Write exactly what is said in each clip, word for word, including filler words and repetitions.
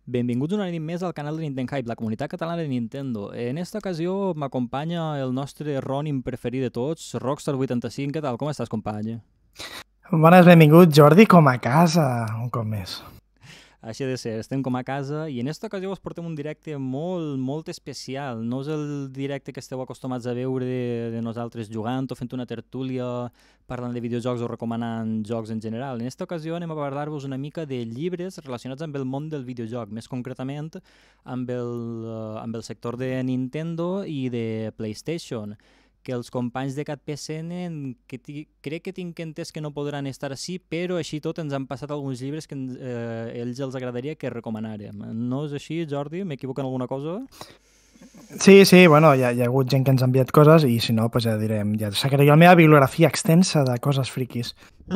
Benvinguts una nit més al canal de Nintendo Hype, la comunitat catalana de Nintendo. En esta ocasió m'acompanya el nostre Ronin preferit de tots, Rockstar vuitanta-cinc. Què tal? Com estàs, company? Bones, benvingut, Jordi, com a casa, un cop més. Així ha de ser, estem com a casa i en esta ocasió us portem un directe molt, molt especial. No és el directe que esteu acostumats a veure de, de nosaltres jugant o fent una tertúlia parlant de videojocs o recomanant jocs en general. En esta ocasió anem a parlar-vos una mica de llibres relacionats amb el món del videojoc, més concretament amb el, uh, amb el sector de Nintendo i de PlayStation, que els companys de Cat P C N que crec que tinc entès que no podran estar així, però així tot ens han passat alguns llibres que eh, ells els agradaria que recomanàrem. No és així, Jordi? M'equivoco en alguna cosa? Sí, sí, bueno, hi ha, hi ha hagut gent que ens ha enviat coses i si no, pues ja direm, ja sacaré la meva bibliografia extensa de coses friquis.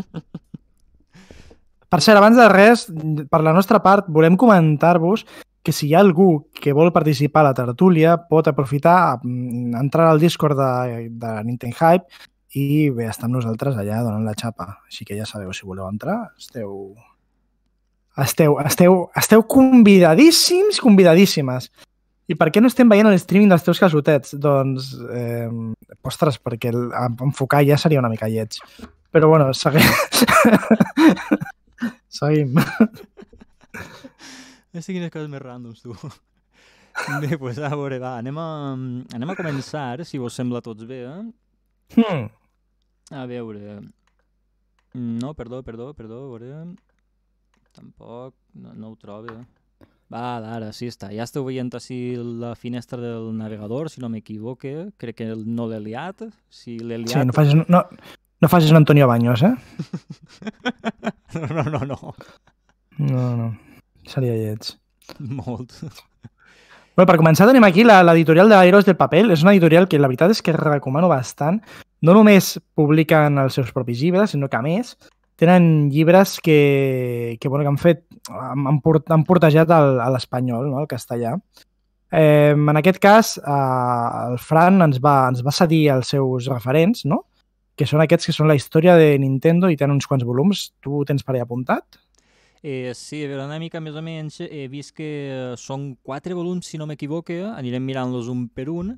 Per cert, abans de res, per la nostra part, volem comentar-vos que si hi ha algú que vol participar a la tertúlia pot aprofitar, entrar al Discord de, de Nintendo Hype i bé, estar amb nosaltres allà donant la xapa. Així que ja sabeu, si voleu entrar, esteu... Esteu, esteu, esteu convidadíssims, convidadíssimes. I per què no estem veient el streaming dels teus casotets? Doncs, eh, ostres, perquè el, enfocar ja seria una mica lleig. Però bueno, seguim. Seguim. No sé quines coses més ràndoms, tu. Bé, doncs pues, a veure, va, anem a, anem a començar, si vos sembla a tots bé, eh? Hmm. A veure... No, perdó, perdó, perdó, a veure... Tampoc, no, no ho trobo. Va, ara, sí està. Ja esteu veient així la finestra del navegador, si no m'equivoque. Crec que no l'he liat. Si l'he liat... Sí, no facis, no, no facis un Antonio Baños, eh? no, no, no, no. No, no. Seria lleig. Molt. Bueno, per començar tenim aquí l'editorial de Héroes del Papel. És una editorial que la veritat és que recomano bastant. No només publiquen els seus propis llibres, sinó que a més tenen llibres que, que, bueno, que han fet, han, port, han portejat al, a l'espanyol, no? Al castellà. Eh, en aquest cas, eh, el Fran ens va, ens va cedir els seus referents, no? Que són aquests que són la història de Nintendo i tenen uns quants volums. Tu tens per allà apuntat? Eh, sí, a veure, una mica més o menys he vist que són quatre volums, si no m'equivoque, anirem mirant-los un per un,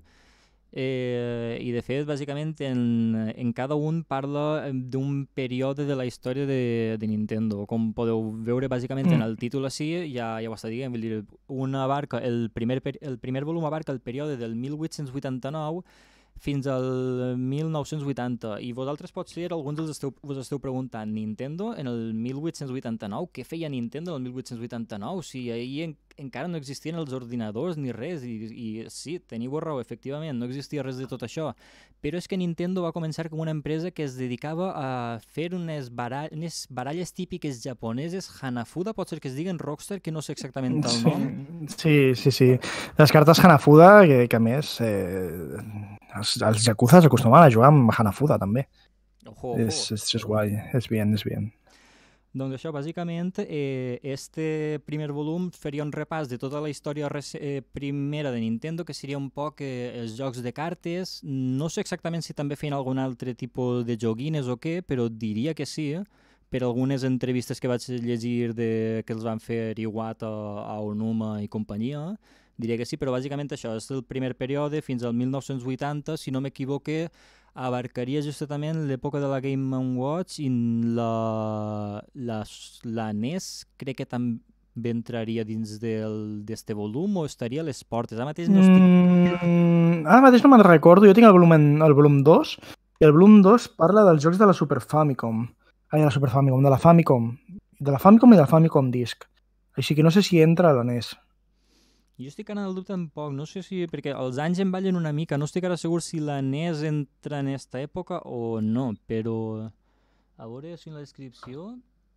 eh, i de fet, bàsicament, en, en cada un parla d'un període de la història de, de Nintendo. Com podeu veure, bàsicament, mm. en el títol així, ja, ja ho està dient, vull dir, una abarca, el, primer, el primer volum abarca el període del mil vuit-cents vuitanta-nou fins al mil nou-cents vuitanta, i vosaltres potser alguns els esteu, us esteu preguntant, Nintendo en el mil vuit-cents vuitanta-nou? Què feia Nintendo en el mil vuit-cents vuitanta-nou? Si ahir en, encara no existien els ordinadors ni res, i, i sí, teniu raó, efectivament, no existia res de tot això, però és que Nintendo va començar com una empresa que es dedicava a fer unes, bara unes baralles típiques japoneses, Hanafuda, pot ser que es diguen Rockstar, que no sé exactament el nom. Sí, sí, sí. Les cartes Hanafuda, que, que a més... Eh... Els, els Yakuza s'acostumaven a jugar amb Hanafuda, també. Ojo, ojo. És, és, és guai, és bien, és bien. Doncs això, bàsicament, eh, este primer volum faria un repàs de tota la història eh, primera de Nintendo, que seria un poc eh, els jocs de cartes. No sé exactament si també feien algun altre tipus de joguines o què, però diria que sí, eh? Per algunes entrevistes que vaig llegir de, que els van fer Iwata, a Onuma i companyia. Diria que sí, però bàsicament això és el primer període fins al mil nou-cents vuitanta, si no m'equivoque, abarcaria justament l'època de la Game and Watch i la, la, la N E S crec que també entraria dins d'este volum o estaria a les portes. Ara mateix no estic... Mm, ara mateix no me'n recordo, jo tinc el volum, el volum dos i el volum dos parla dels jocs de la Super Famicom. Ai, de la Super Famicom, de la Famicom. De la Famicom i de la Famicom Disc. Així que no sé si entra a la N E S. Jo estic en el dubte tampoc, no sé si... perquè els anys em ballen una mica, no estic ara segur si la N E S entra en aquesta època o no, però... A veure si en la descripció...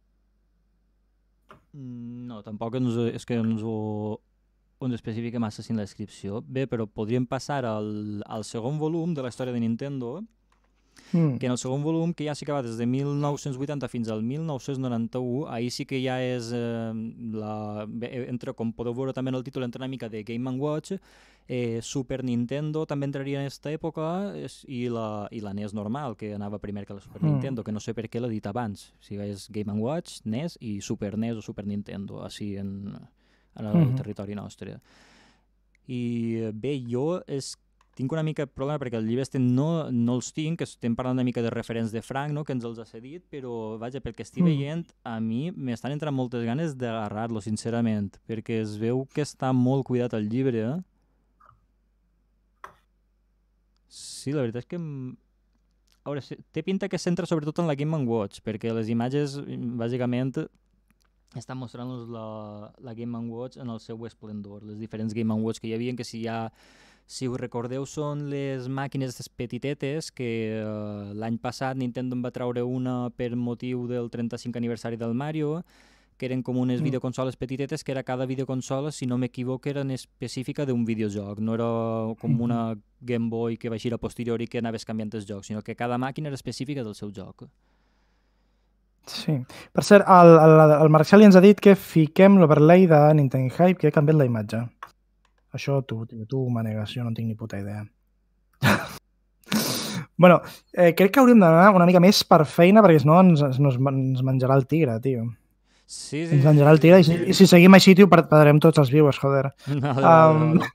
No, tampoc ens, és que ens ho... ens especifica massa si en la descripció. Bé, però podríem passar al, al segon volum de la història de Nintendo, Mm. que en el segon volum, que ja sí que va des de mil nou-cents vuitanta fins al mil nou-cents noranta-u, ahir sí que ja és eh, la, entre, com podeu veure també en el títol, entra una mica de Game and Watch, eh, Super Nintendo també entraria en aquesta època, és, i, la, i la N E S normal, que anava primer que la Super mm. Nintendo, que no sé per què l'he dit abans, o sigui, és Game and Watch, N E S i Super N E S o Super Nintendo, així en, en el mm-hmm. territori nostre. I bé, jo és, tinc una mica de problema perquè els llibres no, no els tinc, que estem parlant una mica de referents de Frank, no? Que ens els ha cedit, però vaja, perquè estic mm. veient, a mi m'estan entrant moltes ganes d'agarrar-lo, sincerament, perquè es veu que està molt cuidat el llibre. Eh? Sí, la veritat és que... A veure, té pinta que es centra sobretot en la Game and Watch, perquè les imatges, bàsicament, estan mostrant-nos la, la Game and Watch en el seu esplendor. Les diferents Game and Watch que hi havia, que si ja, si us recordeu, són les màquines petitetes que uh, l'any passat Nintendo en va treure una per motiu del trenta-cinc aniversari del Mario, que eren com unes mm. videoconsoles petitetes, que era cada videoconsola, si no m'equivoco, era específica d'un videojoc. No era com mm-hmm. una Game Boy que va eixir a posteriori que anaves canviant els jocs, sinó que cada màquina era específica del seu joc. Sí. Per cert, el, el, el Marcel ja ens ha dit que fiquem l'overlay de Nintendo Hype, que ha canviat la imatge. Això tu, tu manegues, jo no tinc ni puta idea. bueno, eh, crec que hauríem d'anar una mica més per feina, perquè si no ens, ens, ens menjarà el tigre, tio. Sí, sí, ens menjarà el tigre, i si, i si seguim així, tio, perdrem tots els viewers, joder. No, no, um... no, no.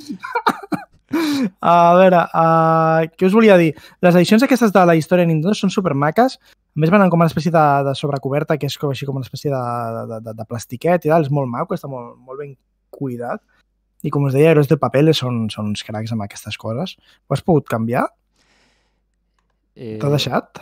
A veure, uh, què us volia dir? Les edicions aquestes de la història de Nintendo són supermaques. A més, venen com una espècie de, de sobrecoberta, que és com, així com una espècie de, de, de, de plastiquet i tal. És molt maco, està molt, molt ben cuidat. I com us deia, Heroes de Papel són, són uns cracs amb aquestes coses. Ho has pogut canviar? Eh... T'ha deixat?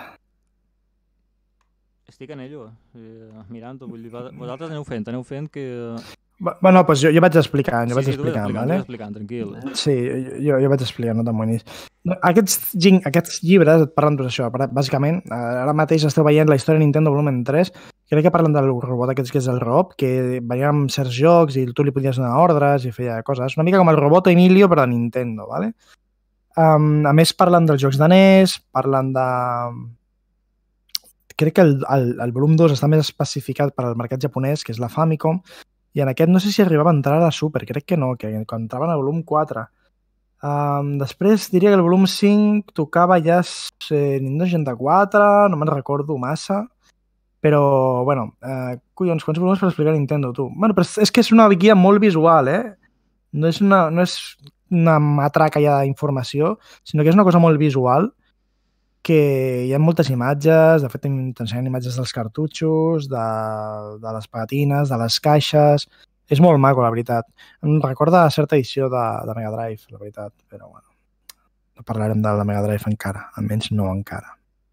Estic en ello, eh, mirant-ho. Vosaltres aneu fent, aneu fent que... Bueno, doncs jo, jo vaig explicant, jo sí, vaig sí, explicant, tu vale? vas explicant, tranquil. Sí, jo, jo vaig explicant, no t'amoïnis. Aquests, aquests llibres et parlen d'això, bàsicament, ara mateix esteu veient la història de Nintendo volumen tres, crec que parlen del robot aquest que és el Rob, que venia amb certs jocs i tu li podies donar ordres i feia coses. Una mica com el robot Emilio, però de Nintendo, vale? Um, a més, parlen dels jocs de N E S, parlen de... Crec que el, el, el volum dos està més especificat per al mercat japonès, que és la Famicom, i en aquest no sé si arribava a entrar a la Super, crec que no, que quan entraven al volum quatre. Um, després diria que el volum cinc tocava ja eh, Nintendo seixanta-quatre, no me'n recordo massa, però, bueno, eh, collons, quants volums per explicar Nintendo, tu? Bueno, però és que és una guia molt visual, eh? No és una, no és una matraca ja d'informació, sinó que és una cosa molt visual, que hi ha moltes imatges, de fet t'ensenyen imatges dels cartutxos, de, de les pegatines, de les caixes... És molt maco, la veritat. Em recorda certa edició de, de Mega Drive, la veritat, però bueno, no parlarem de la Mega Drive encara, almenys no encara.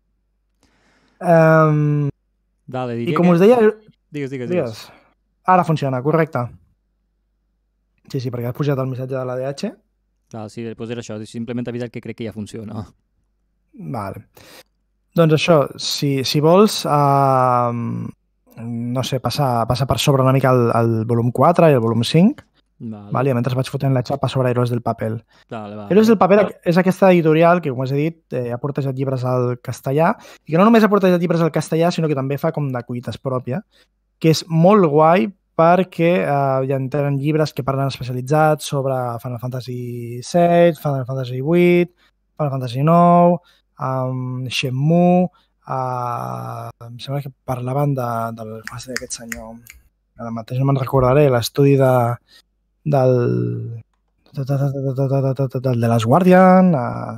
Um, Dale, I com que... us deia... Digues, digues, digues. Ara funciona, correcte. Sí, sí, perquè has pujat el missatge de l'A D H. Ah, sí, doncs era això, simplement avisar que crec que ja funciona. Vale. Doncs això, si, si vols, uh, no sé, passar, passar per sobre una mica el, el volum quatre i el volum cinc, vale. Vale, mentre vaig fotent la xapa sobre Heroes del Papel. Vale, vale. Heroes del Papel és aquesta editorial que, com us he dit, eh, ha portat llibres al castellà, i que no només ha portat llibres al castellà, sinó que també fa com de cuites pròpia, que és molt guai perquè eh, hi ha tenen llibres que parlen especialitzats sobre Final Fantasy set, Final Fantasy vuit, Final Fantasy nou, um, Shenmue, uh, em sembla que parlaven de, del fase d'aquest senyor, ara mateix no me'n recordaré, l'estudi de, del, de, de, de, de, de, de, de, de, de les Guardian, uh,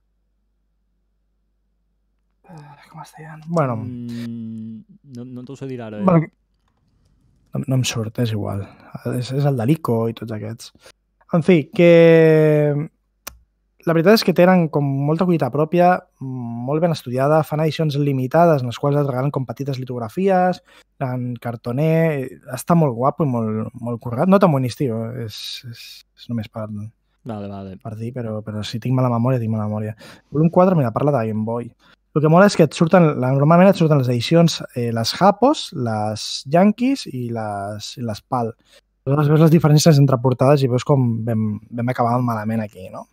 com es deien? Bueno, mm, no, no t'ho sé dir ara, eh? Bueno, no, no em surt, és igual. És, és el de l'Ico i tots aquests. En fi, que la veritat és que tenen com molta qualitat pròpia, molt ben estudiada, fan edicions limitades en les quals es regalen com petites litografies, en cartoner, està molt guapo i molt, molt currat. No t'amoïnis, tio, és, és, és només per, vale, vale. per dir, però, però si tinc mala memòria, tinc mala memòria. Volum quatre, mira, parla de Game Boy. El que mola és que et surten, normalment et surten les edicions, eh, les Japos, les Yankees i les, i les PAL. Aleshores veus les diferències entre portades i veus com vam, vam acabar malament aquí, no?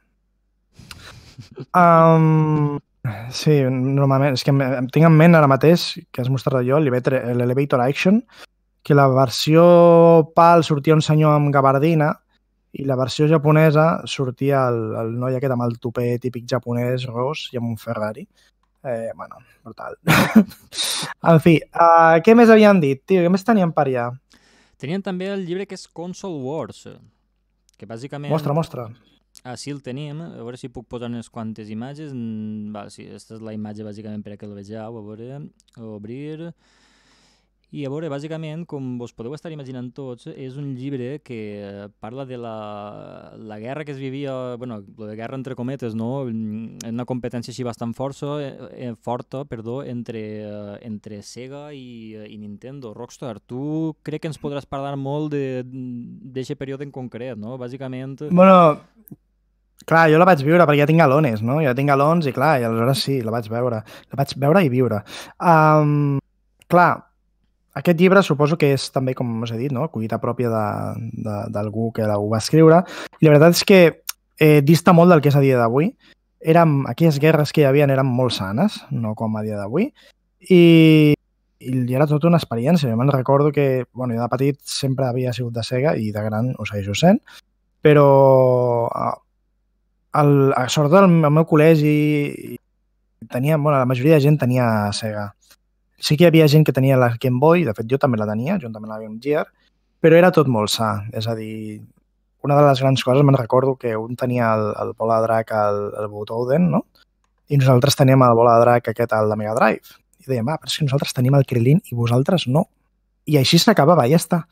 Um, sí, normalment, és que em tinc en ment ara mateix, que has mostrat jo, l'Elevator Action, que la versió PAL sortia un senyor amb gabardina i la versió japonesa sortia el, el noi aquest amb el tupé típic japonès ros i amb un Ferrari. Eh, bueno, brutal. En fi, uh, què més havien dit? Tio, què més teníem per allà? Tenien també el llibre que és Console Wars, que bàsicament... Mostra, mostra. Així el tenim, a veure si puc posar unes quantes imatges. Mm, Va, sí, aquesta és la imatge bàsicament per a que el vegeu, a veure, obrir... I a veure, bàsicament, com vos podeu estar imaginant tots, és un llibre que parla de la, la guerra que es vivia, bueno, la guerra entre cometes, no? Una competència així bastant força, eh, forta, perdó, entre, eh, entre Sega i, i Nintendo. Rockstar, tu crec que ens podràs parlar molt d'aquest període en concret, no? Bàsicament... Bueno, clar, jo la vaig viure perquè ja tinc galones, no? Ja tinc galons i clar, i aleshores sí, la vaig veure. La vaig veure i viure. Um, clar, aquest llibre suposo que és també, com us he dit, no? Collita pròpia d'algú que ho va escriure. I la veritat és que eh, dista molt del que és a dia d'avui. Aquelles guerres que hi havia eren molt sanes, no com a dia d'avui. I, I era tota una experiència. Jo me'n recordo que, bueno, jo de petit sempre havia sigut de Sega i de gran ho segueixo sent, però el, sobretot al meu col·legi tenia, bueno, la majoria de gent tenia Sega. Sí que hi havia gent que tenia la Game Boy, de fet jo també la tenia, juntament amb la Game Gear, però era tot molt sa. És a dir, una de les grans coses, me'n recordo que un tenia el, el bola de drac al, al Butoden, no? I nosaltres teníem el bola de drac aquest al de Mega Drive. I dèiem, ah, però és que nosaltres tenim el Krilin i vosaltres no. I així s'acabava, ja està.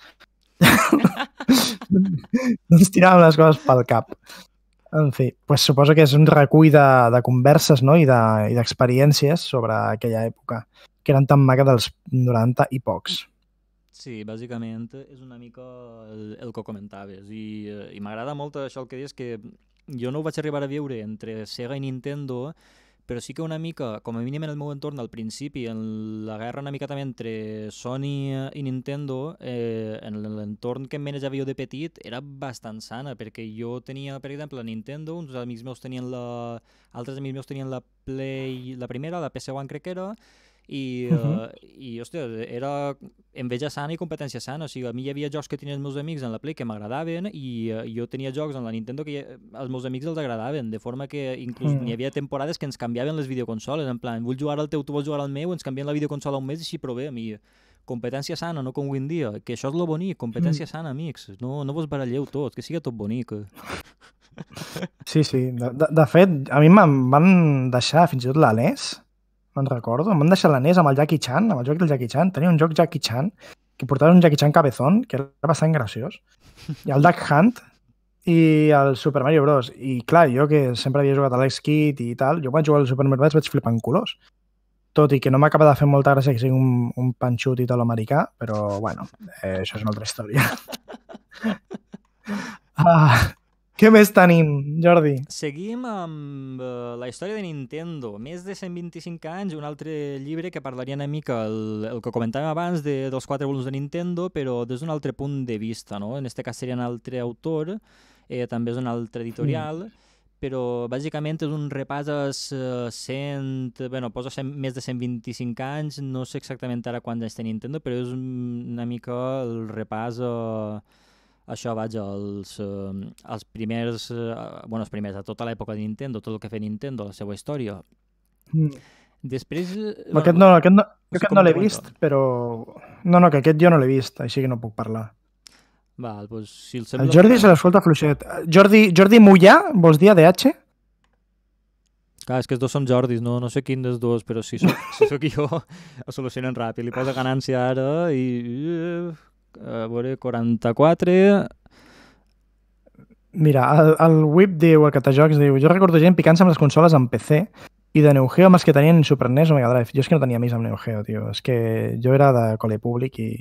No ens tiràvem les coses pel cap. En fi, pues suposo que és un recull de, de converses, no? I d'experiències de, sobre aquella època, que eren tan maques dels noranta i pocs. Sí, bàsicament és una mica el, el que comentaves i, i m'agrada molt això el que dius, que jo no ho vaig arribar a viure entre Sega i Nintendo, però sí que una mica, com a mínim en el meu entorn al principi, en la guerra una mica també entre Sony i Nintendo, eh, en l'entorn que em manejava jo de petit era bastant sana, perquè jo tenia, per exemple, la Nintendo, uns amics meus tenien la... altres amics meus tenien la Play, la primera, la P S un crec que era, i, uh -huh. uh, i hòstia, era enveja sana i competència sana. O sigui, a mi hi havia jocs que tenien els meus amics en la Play que m'agradaven i uh, jo tenia jocs en la Nintendo que als meus amics els agradaven, de forma que inclús uh -huh. n'hi havia temporades que ens canviaven les videoconsoles, en plan, vull jugar al teu, tu vols jugar al meu, ens canvien la videoconsola un mes i així provem. I competència sana, no com avui en dia, que això és lo bonic, competència uh -huh. sana, amics, no, no vos baralleu tot, que sigui tot bonic. Sí, sí, de, de, de fet, a mi em van deixar fins i tot la N E S, me'n recordo, em van deixar la N E S amb el Jackie Chan, amb el joc del Jackie Chan. Tenia un joc Jackie Chan, que portava un Jackie Chan cabezón, que era bastant graciós, i el Duck Hunt i el Super Mario Bros. I clar, jo que sempre havia jugat a l'Alex Kidd i tal, jo quan jugar al Super Mario Bros. Vaig flipar en colors. Tot i que no m'acaba de fer molta gràcia que sigui un, un panxut italo-americà, però bueno, eh, això és una altra història. Ah... Què més tenim, Jordi? Seguim amb uh, la història de Nintendo. Més de cent vint-i-cinc anys, un altre llibre que parlaria una mica el, el que comentàvem abans de, dels quatre volums de Nintendo, però des d'un altre punt de vista, no? En aquest cas seria un altre autor, eh, també és un altre editorial, mm. però bàsicament és un repàs als uh, cent... Bueno, posa cent, més de cent vint-i-cinc anys, no sé exactament ara quants anys té Nintendo, però és una mica el repàs... Uh, això, vaja, els, uh, els primers, uh, bueno, els primers, a tota l'època de Nintendo, tot el que fa Nintendo, la seva història. Mm. Després... Bueno, aquest no, aquest no, aquest no l'he vist, però... No, no, que aquest jo no l'he vist, així que no puc parlar. Val, doncs, si el sembla... El Jordi se l'escolta fluixet. Jordi, Jordi Mollà, vols dir A D H? Clar, és que els dos són Jordis, no, no sé quin dels dos, però si soc, si soc jo, ho solucionen ràpid. Li posa ganància ara i... A veure, quaranta-quatre... Mira, el, el Whip diu, el Catajocs diu, jo recordo gent picant-se amb les consoles en P C i de Neo Geo amb els que tenien Super N E S o Mega Drive. Jo és que no tenia amics amb Neo Geo, tio. És que jo era de col·le públic i...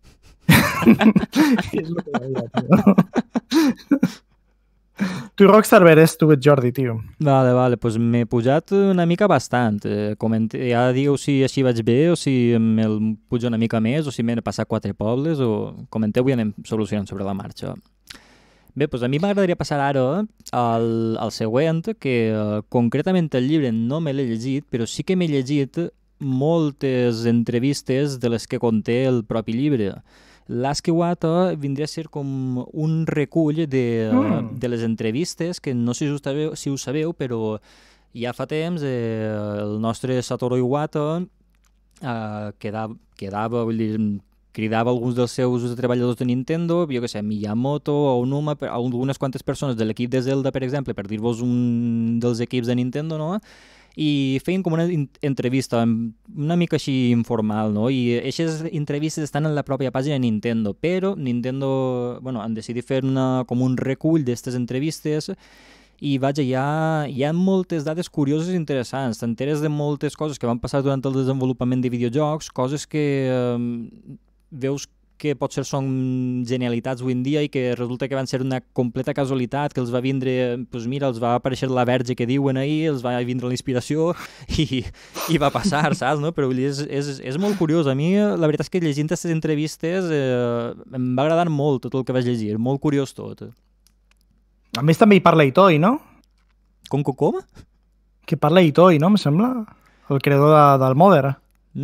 és el que deia, tio. Tu Rockstar veres tu, Jordi, tio. Vale, vale, doncs m'he pujat una mica bastant. Eh, comente... Ja digueu si així vaig bé o si me'l pujo una mica més o si m'he passat quatre pobles o comenteu i anem solucionant sobre la marxa. Bé, doncs a mi m'agradaria passar ara al, al següent, que eh, concretament el llibre no me l'he llegit, però sí que m'he llegit moltes entrevistes de les que conté el propi llibre. L'Ask Iwata vindria a ser com un recull de, mm. de les entrevistes, que no sé si ho sabeu, si ho sabeu però ja fa temps eh, el nostre Satoru Iwata eh, quedava, quedava, vull dir, cridava alguns dels seus treballadors de Nintendo, jo què sé, Miyamoto o Onuma, algunes quantes persones de l'equip de Zelda, per exemple, per dir-vos un dels equips de Nintendo, no? I feien com una entrevista una mica així informal, no? I aquestes entrevistes estan en la pròpia pàgina de Nintendo, però Nintendo, bueno, han decidit fer una, com un recull d'aquestes entrevistes i vaja, hi ha, hi ha moltes dades curioses i interessants, t'enteres de moltes coses que van passar durant el desenvolupament de videojocs, coses que eh, veus que potser són genialitats avui en dia i que resulta que van ser una completa casualitat, que els va vindre, doncs mira, els va aparèixer la verge que diuen ahir, els va vindre la inspiració i, i va passar, saps? No? Però és, és, és molt curiós. A mi la veritat és que llegint aquestes entrevistes eh, em va agradar molt tot el que vaig llegir, molt curiós tot. A més també hi parla Itoi, no? Com, com, com? Que parla Itoi, no? Em sembla? El creador de, del Mother.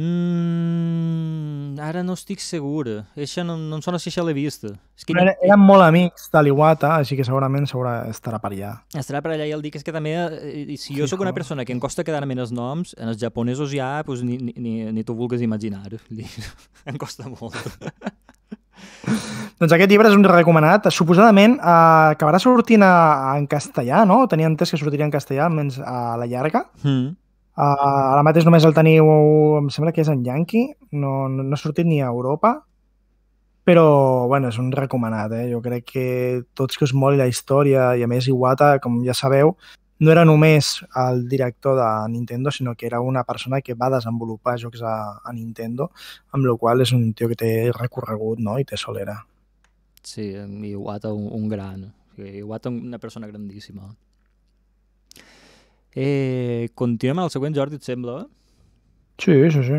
Mm, ara no estic segur. Eixa no, no em sona si això l'he vist. És que Eren, eren molt amics de l'Iwata, així que segurament segura estarà per allà. Estarà per allà i el dic és que també, eh, si jo Fijo. sóc una persona que em costa quedar-me en els noms, en els japonesos ja pues, ni, ni, ni tu vulguis imaginar. Em costa molt. Doncs aquest llibre és un recomanat. Suposadament eh, acabarà sortint a, a, en castellà, no? Tenia entès que sortiria en castellà, almenys a la llarga. Mm. Uh, ara mateix només el teniu, em sembla que és en Yankee, no, no, no ha sortit ni a Europa, però bueno, és un recomanat, eh? Jo crec que tots que us moli la història, i a més Iwata, com ja sabeu, no era només el director de Nintendo, sinó que era una persona que va desenvolupar jocs a, a Nintendo, amb la qual és un tio que té recorregut, no? I té solera. Sí, Iwata un, un gran. Iwata una persona grandíssima. Eh, continuem amb el següent, Jordi, et sembla? Sí, sí, sí.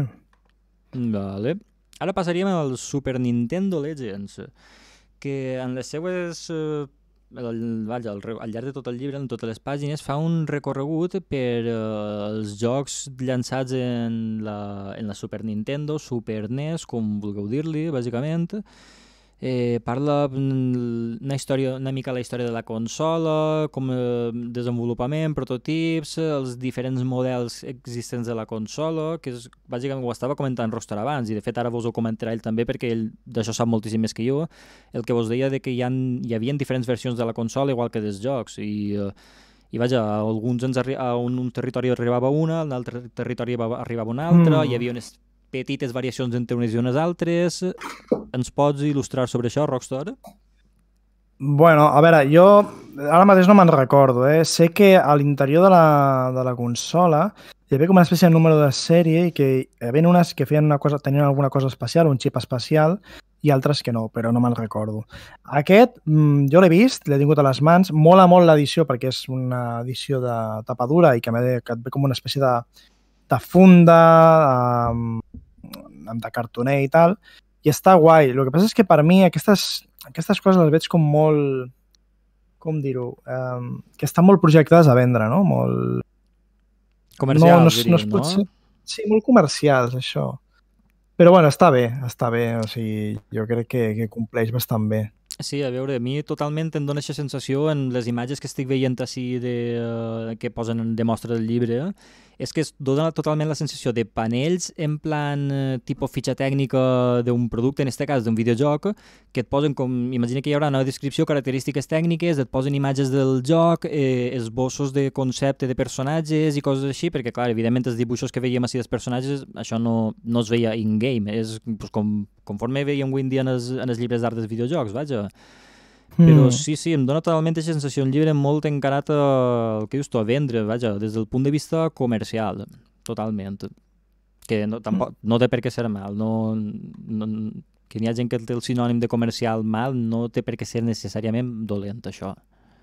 Vale. Ara passaríem al Super Nintendo Legends, que en les seues... Eh, el, vaja, al, al llarg de tot el llibre, en totes les pàgines, fa un recorregut per eh, els jocs llançats en la, en la Super Nintendo, Super N E S, com vulgueu dir-li, bàsicament. Eh, parla una història, una mica la història de la consola, com eh, desenvolupament, prototips, els diferents models existents de la consola, que és, bàsicament ho estava comentant Rockstar abans, i de fet ara vos ho comentarà ell també perquè ell d'això sap moltíssim més que jo, el que vos deia de que hi, ha, hi havia diferents versions de la consola igual que dels jocs, i, eh, i vaja, alguns ens arri a un, un territori arribava una, a un altre territori arribava una altra, mm. hi havia unes petites variacions entre unes i unes altres. Ens pots il·lustrar sobre això, Rockstar? Bueno, a veure, jo ara mateix no me'n recordo, eh? Sé que a l'interior de, la, de la consola hi havia com una espècie de número de sèrie i que hi havia unes que feien una cosa, tenien alguna cosa especial, un xip especial, i altres que no, però no me'n recordo. Aquest, jo l'he vist, l'he tingut a les mans, mola molt l'edició perquè és una edició de tapadura i que, que et ve com una espècie de, de funda, um, de cartoner i tal, i està guai. El que passa és que per mi aquestes, aquestes coses les veig com molt, com dir-ho, um, que estan molt projectades a vendre, no? Molt... Comercials, no, no, diríem, no? Es pot no? ser... Sí, molt comercials, això. Però bueno, està bé, està bé. O sigui, jo crec que, que compleix bastant bé. Sí, a veure, a mi totalment em dona aquesta sensació en les imatges que estic veient així de, uh, que posen de mostra del llibre, eh? És que es dona totalment la sensació de panells en plan eh, tipus fitxa tècnica d'un producte, en aquest cas d'un videojoc, que et posen com, imagina que hi haurà una descripció, característiques tècniques, et posen imatges del joc, eh, esbossos de concepte de personatges i coses així, perquè clar, evidentment els dibuixos que veiem així dels personatges, això no, no es veia in-game, és pues, com, conforme veiem avui en dia en els, en els llibres d'art dels videojocs, vaja. Però sí, sí, em dona totalment aquesta sensació, un llibre molt encarat a, el que dius tu, a vendre, vaja, des del punt de vista comercial, totalment. Que no, tampoc, no té per què ser mal, no, no, que n'hi ha gent que té el sinònim de comercial mal, no té per què ser necessàriament dolent, això.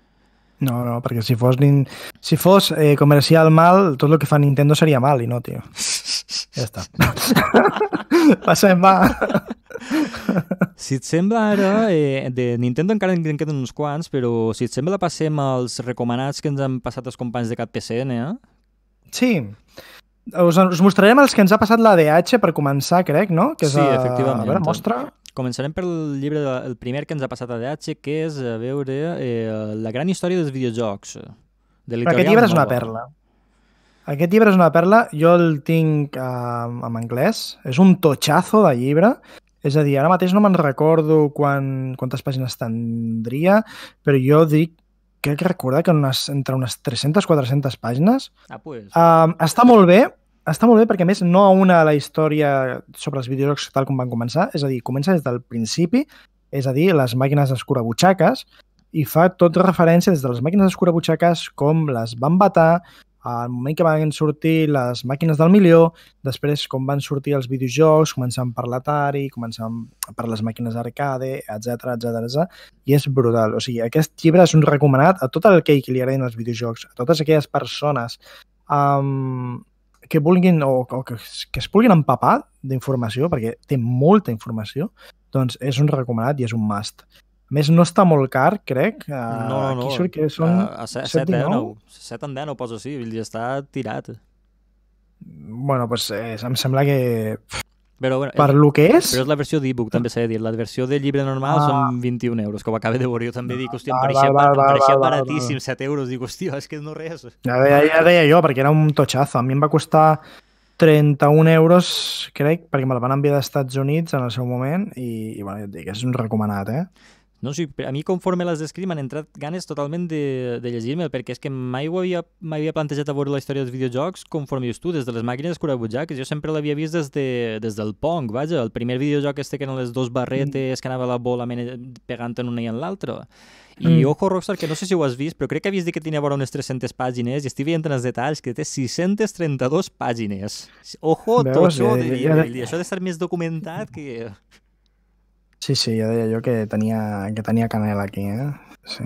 No, no, perquè si fos, si fos eh, comercial mal, tot el que fa Nintendo seria mal, i no, tio. Ja està. Passem, va. Si et sembla ara, eh, de Nintendo encara en queden uns quants, però si et sembla passem als recomanats que ens han passat els companys de Cat P C N, eh? Sí. Us, us mostrarem els que ens ha passat l'A D H per començar, crec, no? Que és sí, a, efectivament. A veure, mostra. Començarem pel llibre, de, el primer que ens ha passat a A D H, que és, a veure, eh, la gran història dels videojocs. De Aquest llibre és una perla. Aquest llibre és una perla. Jo el tinc uh, en anglès. És un totxazo de llibre. És a dir, ara mateix no me'n recordo quan, quantes pàgines tindria, però jo dic, crec que recordar que unes, entre unes tres-centes a quatre-centes pàgines. Ah, pues. Um, està molt bé, està molt bé perquè, a més, no una la història sobre els videojocs tal com van començar, és a dir, comença des del principi, és a dir, les màquines escurabutxaques, i fa tot referència des de les màquines escurabutxaques, com les van vetar, al moment que van sortir les màquines del milió, després com van sortir els videojocs, començant per l'Atari, començant per les màquines arcade, etcètera, etcètera, i és brutal. O sigui, aquest llibre és un recomanat a tot el que li agradin els videojocs, a totes aquelles persones um, que vulguin o, o que, que es vulguin empapar d'informació, perquè té molta informació, doncs és un recomanat i és un must. A més, no està molt car, crec. Uh, no, no, no. Aquí surt que són a, a set en deu posa així, ja està tirat. Bueno, doncs eh, em sembla que... Però, bueno, per és, lo que és... Però és la versió d'e-book, també s'ha de dir. La versió de llibre normal ah. són vint-i-un euros, que ho acaba de veure. Jo també dic, hòstia, em pareixia, val, val, pareixia val, baratíssim, val. set euros. Dic, hòstia, és que no res. Ja deia, ja deia jo, perquè era un totxazo. A mi em va costar trenta-un euros, crec, perquè me la van enviar dels Estats Units en el seu moment i, i bueno, ja et dic, és un recomanat, eh? No, sí, a mi conforme les descric m'han entrat ganes totalment de, de llegir-me'l, perquè és que mai ho havia, m'havia plantejat a veure la història dels videojocs conforme dius tu, des de les màquines escurabutxaques. Jo sempre l'havia vist des, de, des del Pong, vaja, el primer videojoc este que eren les dos barretes, mm. que anava la bola pegant en una i en l'altra. I mm. ojo, Rockstar, que no sé si ho has vist, però crec que has vist que tenia vora unes tres-centes pàgines i estic veient en els detalls que té sis-centes trenta-dues pàgines. Ojo, totxo, ja, ja, ja, ja. Això d'estar més documentat que... Sí, sí, ja deia jo que tenia, que tenia canela aquí, eh? Sí.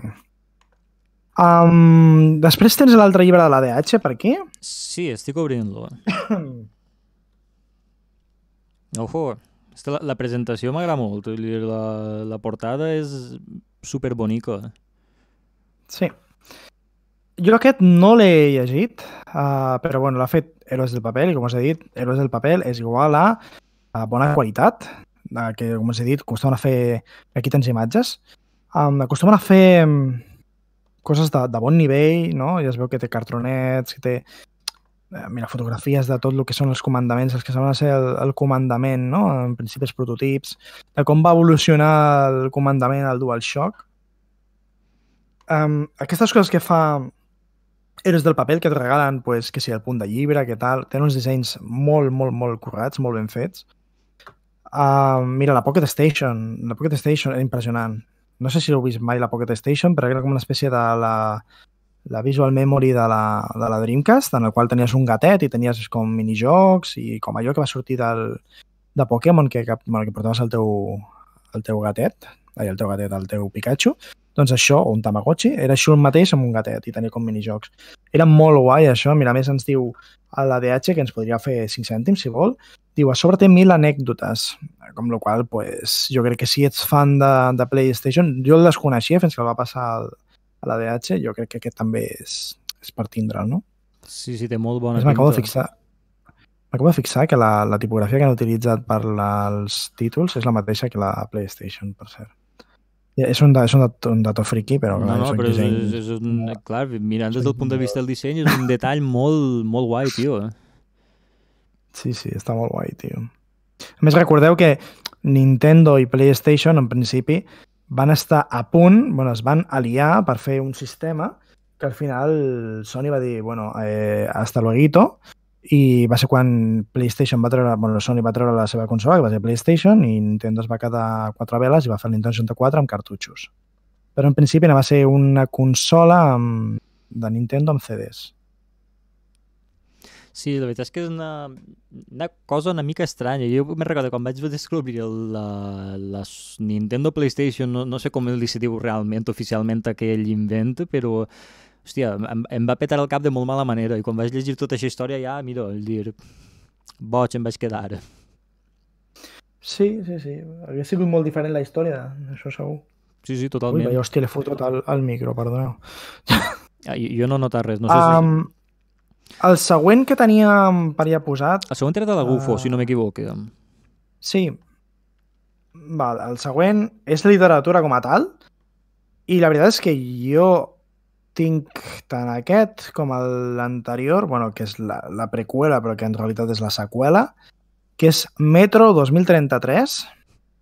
Um, després tens l'altre llibre de l'A D H per aquí? Sí, estic obrint-lo. Ojo, la, la presentació m'agrada molt. La, la portada és superbonica. Sí. Jo aquest no l'he llegit, uh, però bueno, l'ha fet Héroes del Papel, i com us he dit, Héroes del Papel és igual a, a bona qualitat, que, com us he dit, acostumen a fer... Aquí tens imatges. Um, acostumen a fer coses de, de bon nivell, no? Ja es veu que té cartronets, que té eh, mira, fotografies de tot el que són els comandaments, els que semblen ser el, el comandament, no? En principi els prototips, de com va evolucionar el comandament al DualShock. Um, aquestes coses que fa Héroes del Papel, que et regalen, pues, que sí, el punt de llibre, que tal, tenen uns dissenys molt, molt, molt currats, molt ben fets. Uh, mira, la Pocket Station. La Pocket Station era impressionant. No sé si heu vist mai la Pocket Station, però era com una espècie de la, la visual memory de la, de la Dreamcast, en el qual tenies un gatet i tenies com minijocs i com allò que va sortir del, de Pokémon, que, que, bueno, que portaves el teu, el teu gatet, ai, el teu gatet, el teu Pikachu. Doncs això, o un Tamagotchi, era això el mateix amb un gatet i tenia com minijocs. Era molt guai això, mira, a més ens diu a l'A D H que ens podria fer cinc cèntims, si vol. Diu, a sobre té mil anècdotes, com la qual pues, jo crec que si ets fan de, de PlayStation, jo el desconeixia fins que el va passar al, a l'A D H, jo crec que aquest també és, és per tindre'l, no? Sí, sí, té molt bona pinta. M'acabo de fixar, m'acabo de fixar que la, la tipografia que han utilitzat per la, els títols és la mateixa que la PlayStation, per cert. És un, és un, dato, un dato friki, però... No, no, però disseny... és, és un... Clar, mirant des del punt de vista del disseny, és un detall molt, molt guai, tio. Eh? Sí, sí, està molt guai, tio. A més, recordeu que Nintendo i PlayStation, en principi, van estar a punt, bueno, es van aliar per fer un sistema que al final Sony va dir, bueno, eh, hasta luego, i va ser quan PlayStation va treure, bueno, Sony va treure la seva consola, que va ser PlayStation, i Nintendo es va quedar quatre veles i va fer el Nintendo seixanta-quatre amb cartutxos. Però en principi va ser una consola amb, de Nintendo amb C Ds. Sí, la veritat és que és una, una cosa una mica estranya. Jo me'n recordo quan vaig descobrir el, la, la Nintendo PlayStation, no, no sé com li se diu realment, oficialment, aquell invent, però hòstia, em, em va petar el cap de molt mala manera i quan vaig llegir tota aquesta història ja, mira, el dir, boig em vaig quedar. Sí, sí, sí. Hauria sigut molt diferent la història, això segur. Sí, sí, totalment. Ui, vaja, hòstia, l'he fotut al, al micro, perdoneu. Ah, jo no he notat res, no sé um, si... El següent que teníem per allà posat... El següent era de la Gufo, uh... si no m'equivoco. Sí. Val, el següent és literatura com a tal i la veritat és que jo tinc tant aquest com l'anterior, bueno, que és la, la preqüela, però que en realitat és la seqüela, que és Metro dos mil trenta-tres.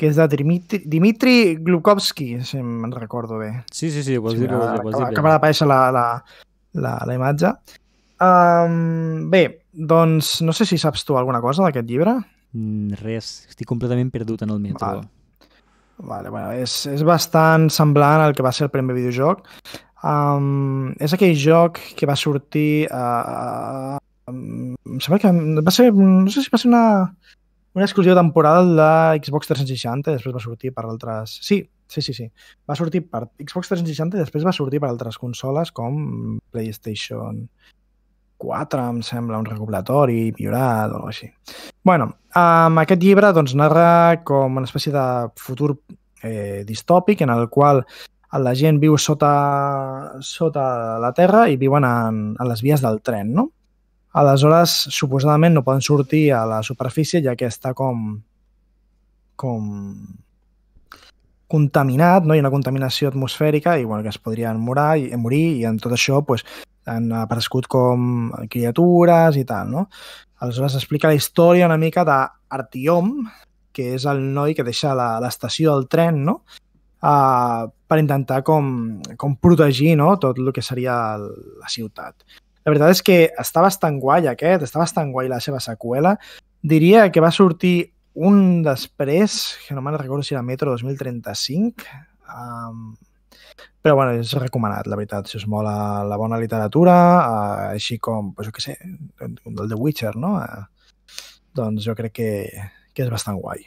que és de Dimitri, Dimitri Glukovsky, si me'n recordo bé. Sí, sí, sí, vols Sí, dir bé, vols dir, acaba, vols dir bé. acaba d'aparèixer la, la, la, la imatge. Um, bé, doncs no sé si saps tu alguna cosa d'aquest llibre. Mm, res, estic completament perdut en el metro. Vale. Vale, bueno, és, és bastant semblant al que va ser el primer videojoc. Um, és aquell joc que va sortir uh, um, em sembla que va ser, no sé si va ser una, una exclusiva temporal de Xbox tres cents seixanta i després va sortir per altres... Sí, sí, sí, sí. Va sortir per Xbox tres cents seixanta i després va sortir per altres consoles com PlayStation quatre, em sembla, un recopilatori millorat o alguna així. Bueno, um, aquest llibre doncs, narra com una espècie de futur eh, distòpic en el qual la gent viu sota, sota la terra i viuen en, en les vies del tren, no? Aleshores, suposadament no poden sortir a la superfície ja que està com, com contaminat, no? Hi ha una contaminació atmosfèrica i bueno, que es podrien morir, i, morir i en tot això pues, han aparegut com criatures i tal, no? Aleshores explica la història una mica d'Artyom, que és el noi que deixa l'estació del tren, no? Uh, per intentar com, com protegir, no? Tot el que seria el, la ciutat. La veritat és que està bastant guai aquest, està bastant guai la seva seqüela. Diria que va sortir un després, que no me'n recordo si era Metro dos mil trenta-cinc, um, però bueno, és recomanat, la veritat, si us mola la bona literatura, uh, així com, pues, jo què sé, del The Witcher, no? Uh, doncs jo crec que, que és bastant guai.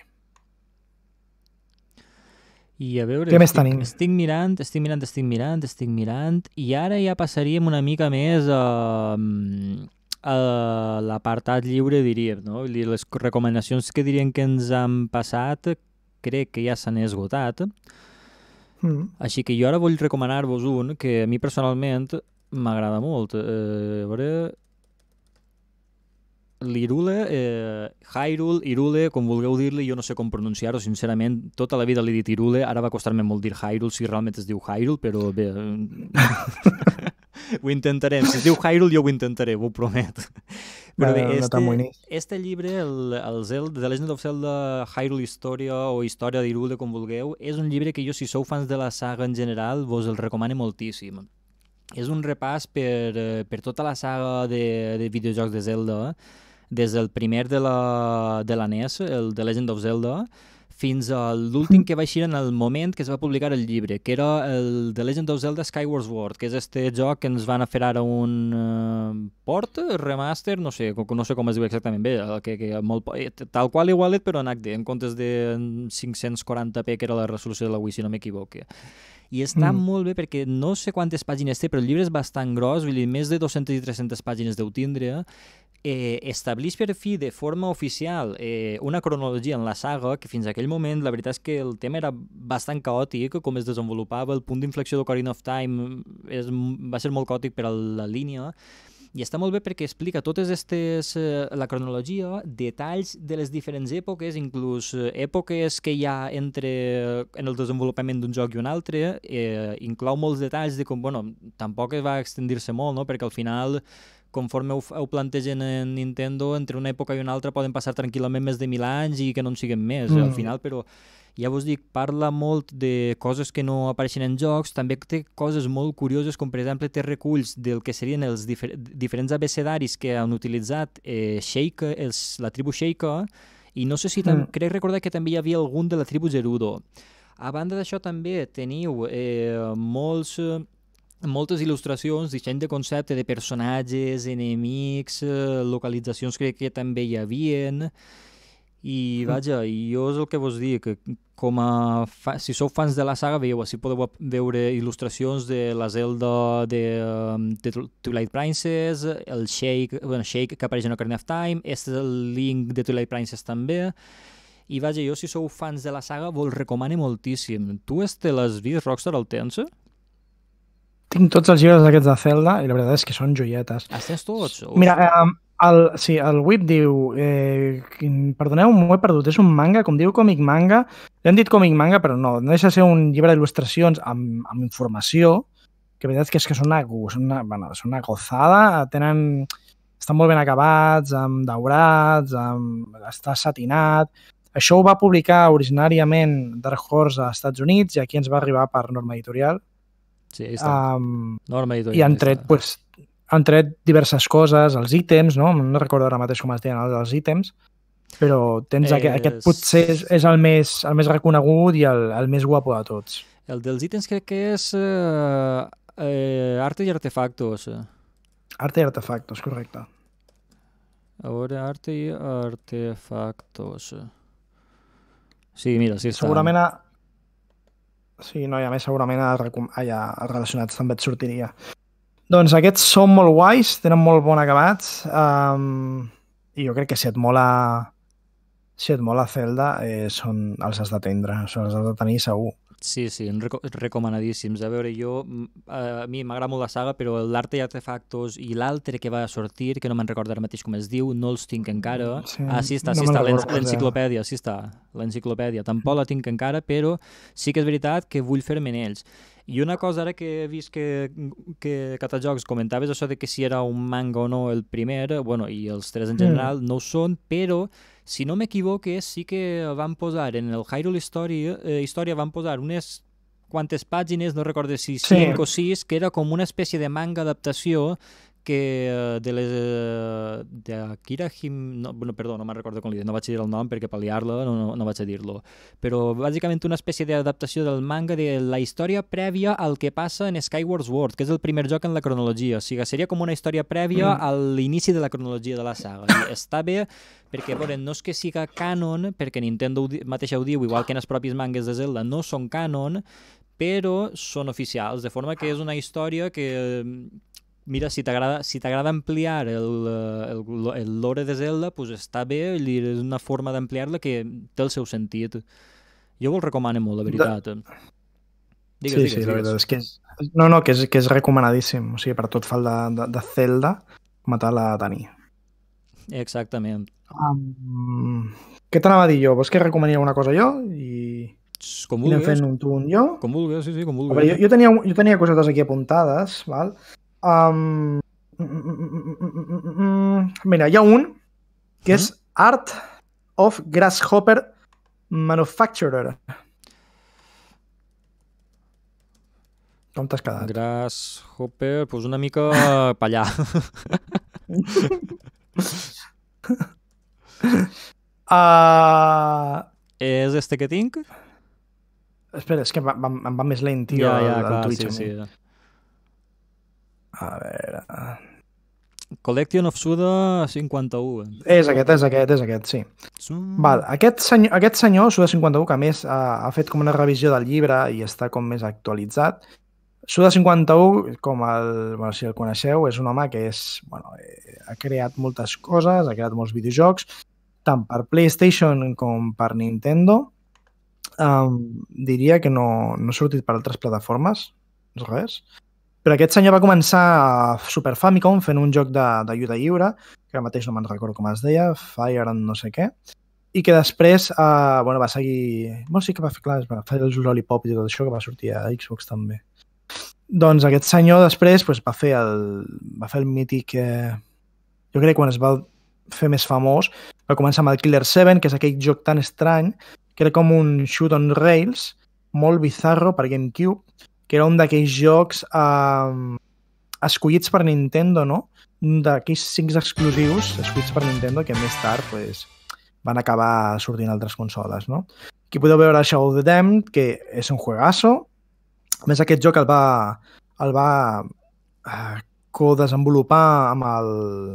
I a veure, Què més estic, tenim? estic mirant, estic mirant, estic mirant, estic mirant, i ara ja passaríem una mica més a, a l'apartat lliure, diríem, no? Les recomanacions que dirien que ens han passat crec que ja s'han esgotat. Mm. Així que jo ara vull recomanar-vos un que a mi personalment m'agrada molt. Eh, a veure... L'Hyrule, eh, Hyrule, Hyrule, com vulgueu dir-li, jo no sé com pronunciar-ho, sincerament, tota la vida l'he dit Hyrule, ara va costar-me molt dir Hyrule, si realment es diu Hyrule, però bé, ho intentarem, si es diu Hyrule jo ho intentaré, ho promet. Però bé, este, este llibre, el, el Zelda, The Legend of Zelda Hyrule Historia o Història d'Hyrule, com vulgueu, és un llibre que jo, si sou fans de la saga en general, vos el recomano moltíssim. És un repàs per, per tota la saga de, de videojocs de Zelda, des del primer de la, de la N E S, el The Legend of Zelda, fins a l'últim que va eixir en el moment que es va publicar el llibre, que era el The Legend of Zelda Skyward Sword, que és este joc que ens van a fer ara un uh, port, remaster, no sé, no sé com es diu exactament bé, que, que molt, tal qual igualet, però en H D, en comptes de cinc-cents quaranta p, que era la resolució de la Wii, si no m'equivoque. I està mm. molt bé perquè no sé quantes pàgines té, però el llibre és bastant gros, vull dir, més de dues-centes i tres-centes pàgines deu tindre. Eh, estableix per fi de forma oficial eh, una cronologia en la saga que fins a aquell moment la veritat és que el tema era bastant caòtic, com es desenvolupava, el punt d'inflexió d'Ocarina of Time és, va ser molt caòtic per a la línia. I està molt bé perquè explica totes aquestes, eh, la cronologia, detalls de les diferents èpoques, inclús eh, èpoques que hi ha entre, en el desenvolupament d'un joc i un altre, eh, inclou molts detalls de com, bueno, tampoc va extendir-se molt, no? Perquè al final, conforme ho, ho plantegen en Nintendo, entre una època i una altra poden passar tranquil·lament més de mil anys i que no en siguin més, mm. al final, però... Ja vos dic, parla molt de coses que no apareixen en jocs, també té coses molt curioses, com per exemple té reculls del que serien els difer diferents abecedaris que han utilitzat eh, Sheikah, els, la tribu Sheikah, i no sé si mm. crec recordar que també hi havia algun de la tribu Gerudo. A banda d'això també teniu eh, molts... Eh, moltes il·lustracions, disseny de concepte de personatges, enemics, eh, localitzacions crec que també hi havien... I vaja, jo és el que vos dic, com a fa si sou fans de la saga, veieu, així podeu veure il·lustracions de la Zelda de, de Twilight Princess, el Sheik, bueno, Sheik que apareix en Ocarina of Time, este és el Link de Twilight Princess també, i vaja, jo si sou fans de la saga vos el recomano moltíssim. Tu este l'has vist, Rockstar, el tens? Tinc tots els llibres d'aquests de Zelda i la veritat és que són joietes. Els tens tots? Mira, eh, El, sí, el Whip diu, eh, perdoneu, m'ho he perdut, és un manga, com diu còmic manga, l'hem dit còmic manga, però no, no deixa de ser un llibre d'il·lustracions amb, amb informació, que la veritat és que, és que són, una, són, una, bueno, són una gozada, tenen, estan molt ben acabats, amb daurats, amb, està satinat, Això ho va publicar originàriament Dark Horse als Estats Units i aquí ens va arribar per Norma Editorial. Sí, ahí està. Um, Norma Editorial. I han tret, pues, han tret diverses coses, els ítems, no? No recordo ara mateix com es deien els ítems, però tens és... aquest, aquest potser és, és el, més, el més reconegut i el, el més guapo de tots. El dels ítems crec que és uh, uh, Arte i Artefactos. Arte i Artefactos, correcte. A veure, Arte i Artefactos. Sí, mira, sí està. Segurament a... Sí, no, i a més segurament a, allà, a relacionats també et sortiria. Doncs aquests són molt guais, tenen molt bon acabat, um, i jo crec que si et mola si et mola Zelda, eh, són, els has d'atendre, els has de tenir segur. Sí, sí, reco recomanadíssims. A veure, jo, a mi m'agrada molt la saga, però l'Arte i Artefactos i l'altre que va sortir, que no me'n recordo ara mateix com es diu, no els tinc encara. Sí, ah, sí està, no sí està, l'enciclopèdia, sí està, l'enciclopèdia. Tampoc la tinc encara, però sí que és veritat que vull fer-me en ells. I una cosa ara que he vist que, que Catajocs comentaves això de que si era un manga o no el primer, bueno, i els tres en general mm. no ho són, però si no m'equivoque sí que van posar en el Hyrule Story, eh, Història van posar unes quantes pàgines, no recordo si cinc sí. o sis, que era com una espècie de manga adaptació que de les d'Akira Him... No, bueno, perdó, no me'n recordo com li dic, no vaig dir el nom perquè per liar-la no, no, no vaig a dir-lo. Però bàsicament una espècie d'adaptació del manga de la història prèvia al que passa en Skyward Sword, que és el primer joc en la cronologia. O sigui, seria com una història prèvia mm. a l'inici de la cronologia de la saga. I està bé perquè, veure, no és que siga canon, perquè Nintendo mateixa ho diu, igual que en els propis mangues de Zelda no són canon, però són oficials, de forma que és una història que... Mira, si t'agrada si t'agrada ampliar el, el, el lore de Zelda, pues està bé, és una forma d'ampliar-la que té el seu sentit. Jo ho el recomano molt, la veritat. De... Digues, sí, digues, sí, digues. La veritat és que és... No, no, que és, que és recomanadíssim. O sigui, per tot fall de, de, de Zelda, matar-la a tenir. Exactament. Um, què t'anava a dir jo? Vols que recomani alguna cosa jo? I... Com vulguis. I anem fent un tu, un jo? Com vulguis, sí, sí, com vulguis. A veure, jo, jo, tenia, jo tenia cosetes aquí apuntades, val? Um, mira, hi ha un que és Art of Grasshopper Manufacturer. Com t'has quedat? Grasshopper, doncs una mica pallà. uh, és este que tinc? Espera, és que em va, va, va més lent, tio, ja, ja, el, clar, el Twitch. Sí, sí. A veure... Collection of Suda cinquanta-u. És aquest, és aquest, és aquest, sí. Mm. Val, aquest senyor, aquest senyor, Suda cinquanta-u, que a més ha, ha fet com una revisió del llibre i està com més actualitzat. Suda cinquanta-u, com el, bueno, si el coneixeu, és un home que és, bueno, eh, ha creat moltes coses, ha creat molts videojocs, tant per PlayStation com per Nintendo. Um, diria que no, no ha sortit per altres plataformes, res. Però aquest senyor va començar a Super Famicom fent un joc d'ajuda lliure, que ara mateix no me'n recordo com es deia, Fire and no sé què, i que després uh, bueno, va seguir... Bueno, sí que va fer, clar, va fer els Lollipop i tot això, que va sortir a Xbox també. Doncs aquest senyor després pues, va fer el, va fer el mític... Eh... Jo crec que quan es va fer més famós va començar amb el Killer seven, que és aquell joc tan estrany, que era com un shoot on rails, molt bizarro per GameCube, que era un d'aquells jocs eh, escollits per Nintendo, no? Un d'aquells cinc exclusius escollits per Nintendo que més tard pues, van acabar sortint altres consoles, no? Aquí podeu veure Shadow of the Damned, que és un juegazo. A més, aquest joc el va, el va eh, codesenvolupar amb el...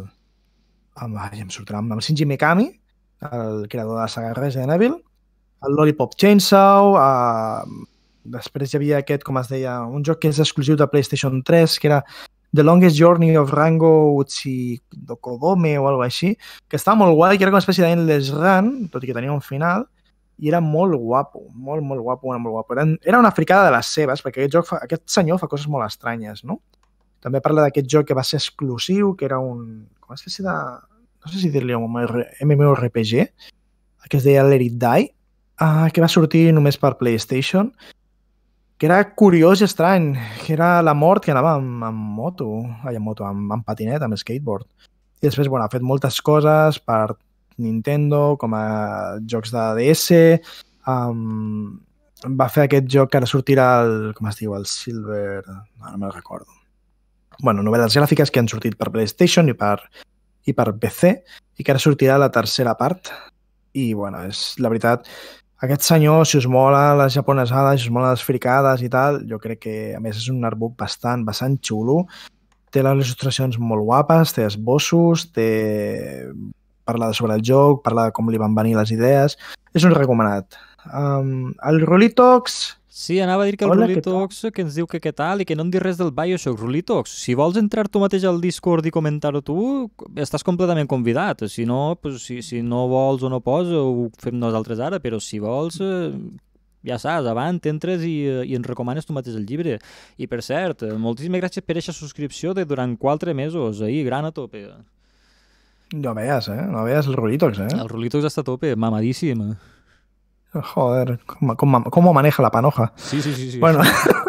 amb, ai, em sortirà, amb el Shinji Mikami, el creador de la saga Resident Evil, el Lollipop Chainsaw, eh, després hi havia aquest, com es deia, un joc que és exclusiu de PlayStation tres, que era The Longest Journey of Rango Uchidokodome o alguna així, que estava molt guai, que era com una espècie d'Endless Run, tot i que tenia un final, i era molt guapo, molt, molt guapo, molt guapo. Era, era una fricada de les seves, perquè aquest, joc fa, aquest senyor fa coses molt estranyes, no? També parla d'aquest joc que va ser exclusiu, que era un... com una espècie de... no sé si dir-li un MMORPG, que es deia Let It Die, uh, que va sortir només per PlayStation, que era curiós i estrany, que era la mort que anava amb, amb moto, ai, amb moto, amb, amb patinet, amb skateboard. I després, bueno, ha fet moltes coses per Nintendo, com a jocs de D S, um, va fer aquest joc que ara sortirà el, com es diu, el Silver... No, no me'l recordo. Bueno, novel·les gràfiques que han sortit per PlayStation i per, i per P C i que ara sortirà la tercera part. I, bueno, és la veritat, aquest senyor, si us mola les japonesades, si us mola les fricades i tal, jo crec que, a més, és un artbook bastant, bastant xulo. Té les il·lustracions molt guapes, té esbossos, té... parla sobre el joc, parla de com li van venir les idees. És un recomanat. Um, el Rulitox... Sí, anava a dir que el Hola, Rulitox, que ens diu que què tal i que no em diu res del Bioshock. Rulitox, si vols entrar tu mateix al Discord i comentar-ho tu, estàs completament convidat. Si no, pues, si, si no vols o no pots, ho fem nosaltres ara, però si vols... Eh... ja saps, avant, entres i, i ens recomanes tu mateix el llibre. I per cert, moltíssimes gràcies per aquesta subscripció de durant quatre mesos, ahí, gran a tope. No veas, eh? No veas el Rulitox, eh? El Rulitox està a tope, mamadíssim. Joder, com, com, com maneja la panoja. Sí, sí, sí. sí. Bueno,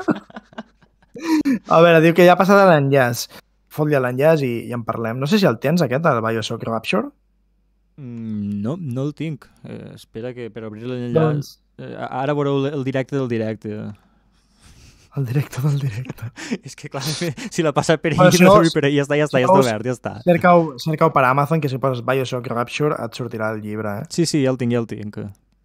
a veure, diu que ja ha passat l'enllaç. Fot-li l'enllaç i, i en parlem. No sé si el tens, aquest, el Bioshock Rapture. Mm, no, no el tinc. Eh, espera que per obrir l'enllaç... Doncs... Eh, ara veureu el directe del directe. El directe del directe. És que clar, si la passa per Bueno, ahí, si no, no, per ahí, ja està, ja està, si ja està no, obert, ja està. Cercau, cercau per Amazon, que si poses Bioshock Rapture et sortirà el llibre, eh? Sí, sí, ja el tinc, ja el tinc.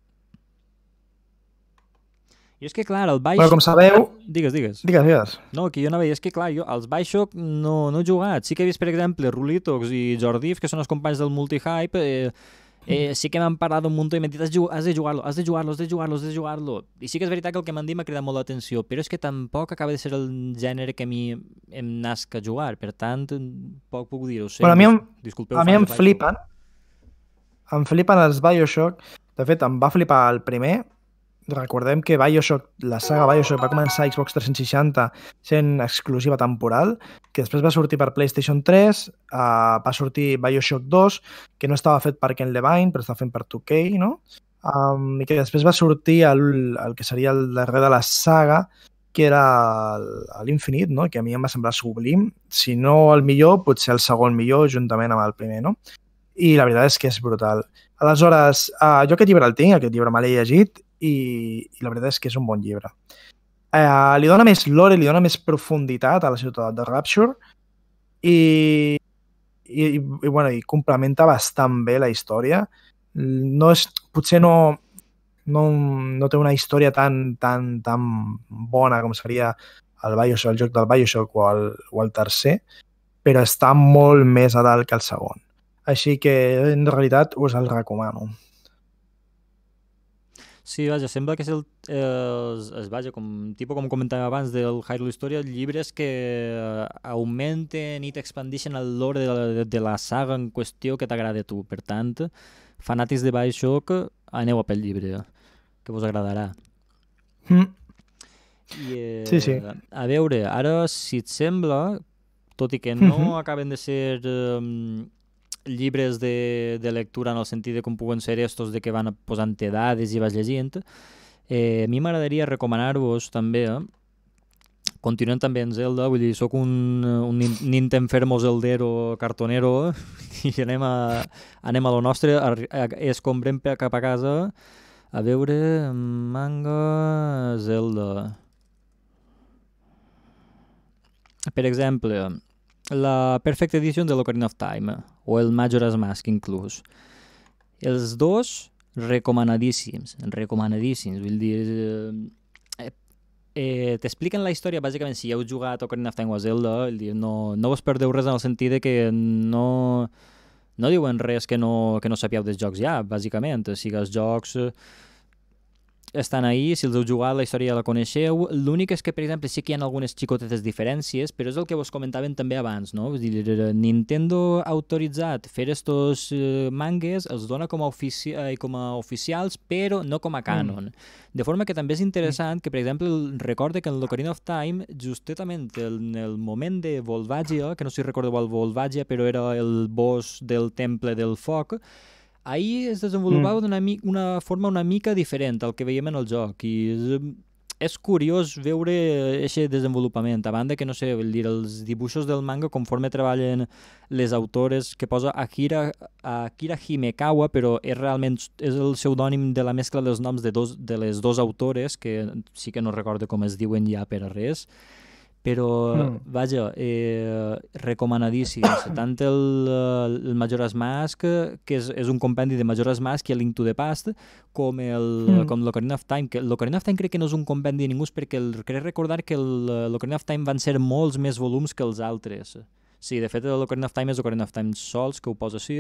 I és que clar, el Bioshock... Bueno, com sabeu... Digues, digues. Digues, digues. No, que jo anava a dir, és que clar, jo als Bioshock no, no he jugat. Sí que he vist, per exemple, Rulitox i Jordif, que són els companys del Multihype, eh, eh, sí que m'han parlat un munt i m'han dit has de jugar-lo, has de jugar-lo, has de jugar-lo, has de jugar-lo. I sí que és veritat que el que m'han dit m'ha cridat molt l'atenció, però és que tampoc acaba de ser el gènere que a mi em nasca jugar, per tant, poc puc dir-ho. Bueno, a mi em, Disculpeu, a mi em flipen, em flipen els Bioshock. De fet, em va flipar el primer. Recordem que Bioshock, la saga Bioshock va començar a Xbox tres-cents seixanta sent exclusiva temporal, que després va sortir per PlayStation tres, uh, va sortir Bioshock dos, que no estava fet per Ken Levine, però estava fet per two K, no? Um, I que després va sortir el, el que seria el darrer de la saga, que era l'Infinite, no? Que a mi em va semblar sublim. Si no el millor, potser el segon millor, juntament amb el primer, no? I la veritat és que és brutal. Aleshores, uh, jo aquest llibre el tinc, aquest llibre me l'he llegit, i, i la veritat és que és un bon llibre. Eh, li dona més lore, li dona més profunditat a la ciutat de Rapture i, i, i, i, bueno, i complementa bastant bé la història. No és, potser no, no, no té una història tan, tan, tan bona com seria el Bioshock, el joc del Bioshock o el, o el tercer, però està molt més a dalt que el segon. Així que, en realitat, us el recomano. Sí, vaja, sembla que és el, eh, es, vaja, com, tipus com comentàvem abans del Hyrule Historia, llibres que eh, augmenten i t'expandixen el lore de la, de, de la saga en qüestió que t'agrada a tu. Per tant, fanàtics de Bioshock, aneu a pel llibre, que vos agradarà. Mm. I, eh, sí, sí. A veure, ara, si et sembla, tot i que no mm-hmm. acaben de ser... Eh, llibres de, de lectura en el sentit de com puguen ser estos de que van posant dades i vas llegint, eh, a mi m'agradaria recomanar-vos també, eh, continuem també en Zelda, vull dir, soc un, un Nintenfermo zeldero cartonero i anem a, anem a lo nostre, a, a, escombrem cap a casa, a veure, manga, Zelda. Per exemple, la Perfect Edition de l'Ocarina of Time o el Majora's Mask inclús. Els dos recomanadíssims, recomanadíssims, vull dir... Eh, eh, t'expliquen la història, bàsicament, si heu jugat Ocarina of Time o Zelda, dir, no, no vos perdeu res en el sentit de que no, no diuen res que no, que no sapíeu dels jocs ja, bàsicament. O sigui, els jocs... estan ahí, si els heu jugat, la història ja la coneixeu. L'únic és que, per exemple, sí que hi ha algunes xicotetes diferències, però és el que vos comentaven també abans, no? Vull dir, Nintendo ha autoritzat fer estos uh, mangues, els dona com a, ofici uh, com a oficials, però no com a canon. Mm. De forma que també és interessant que, per exemple, recorde que en l'Ocarina of Time, justament en el moment de Volvagia, que no sé si recordeu el Volvagia, però era el boss del Temple del Foc, ahir es desenvolupava mm. d'una una forma una mica diferent al que veiem en el joc i és, és curiós veure aquest desenvolupament, a banda que, no sé, vull dir, els dibuixos del manga, conforme treballen les autores, que posa Akira, Akira Himekawa, però és realment és el pseudònim de la mescla dels noms de, dos, de les dues autores, que sí que no recordo com es diuen ja per a res, però, mm. vaja, eh, recomanadíssims. Tant el, el Majora's Mask, que és, és un compendi de Majora's Mask i el Link to the Past, com el mm. com l'Ocarina of Time, que l'Ocarina of Time crec que no és un compendi de ningú, perquè el, crec recordar que l'Ocarina of Time van ser molts més volums que els altres. Sí, de fet, l'Ocarina of Time és l'Ocarina of Time sols, que ho posa així.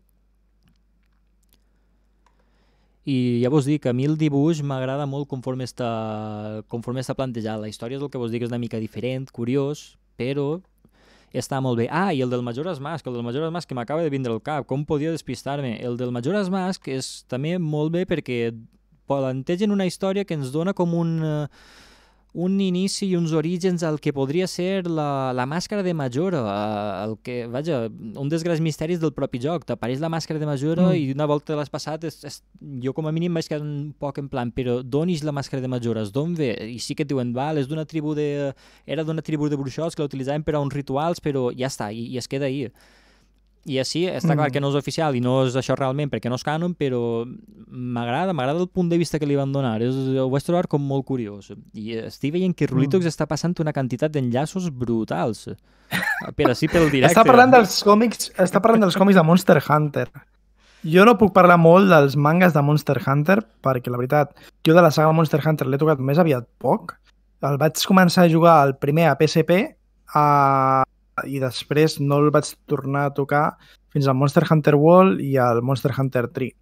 I ja vos dic, a mi el dibuix m'agrada molt conforme està, conforme està plantejat. La història és el que vos dic, és una mica diferent, curiós, però està molt bé. Ah, i el del Majora's Mask, el del Majora's Mask que m'acaba de vindre al cap, com podia despistar-me? El del Majora's Mask és també molt bé perquè plantegen una història que ens dona com un... un inici i uns orígens al que podria ser la, la màscara de Majora, el que, vaja, un dels grans misteris del propi joc. T'apareix la màscara de Majora mm. i una volta l'has passat, és, és, jo com a mínim vaig quedar un poc en plan, però d'on és la màscara de Majora? D'on ve? I sí que et diuen, val, és d'una tribu de... era d'una tribu de bruixots que la utilitzaven per a uns rituals, però ja està, i, i es queda ahí. I així està clar que no és oficial i no és això realment perquè no és canon, però m'agrada, m'agrada el punt de vista que li van donar. És, ho vaig trobar com molt curiós. I estic veient que Rulitox mm. està passant una quantitat d'enllaços brutals. Per així pel directe. Està parlant dels còmics, està parlant dels còmics de Monster Hunter. Jo no puc parlar molt dels mangas de Monster Hunter perquè, la veritat, jo de la saga Monster Hunter l'he tocat més aviat poc. El vaig començar a jugar el primer a P S P a... i després no el vaig tornar a tocar fins al Monster Hunter World i al Monster Hunter tres.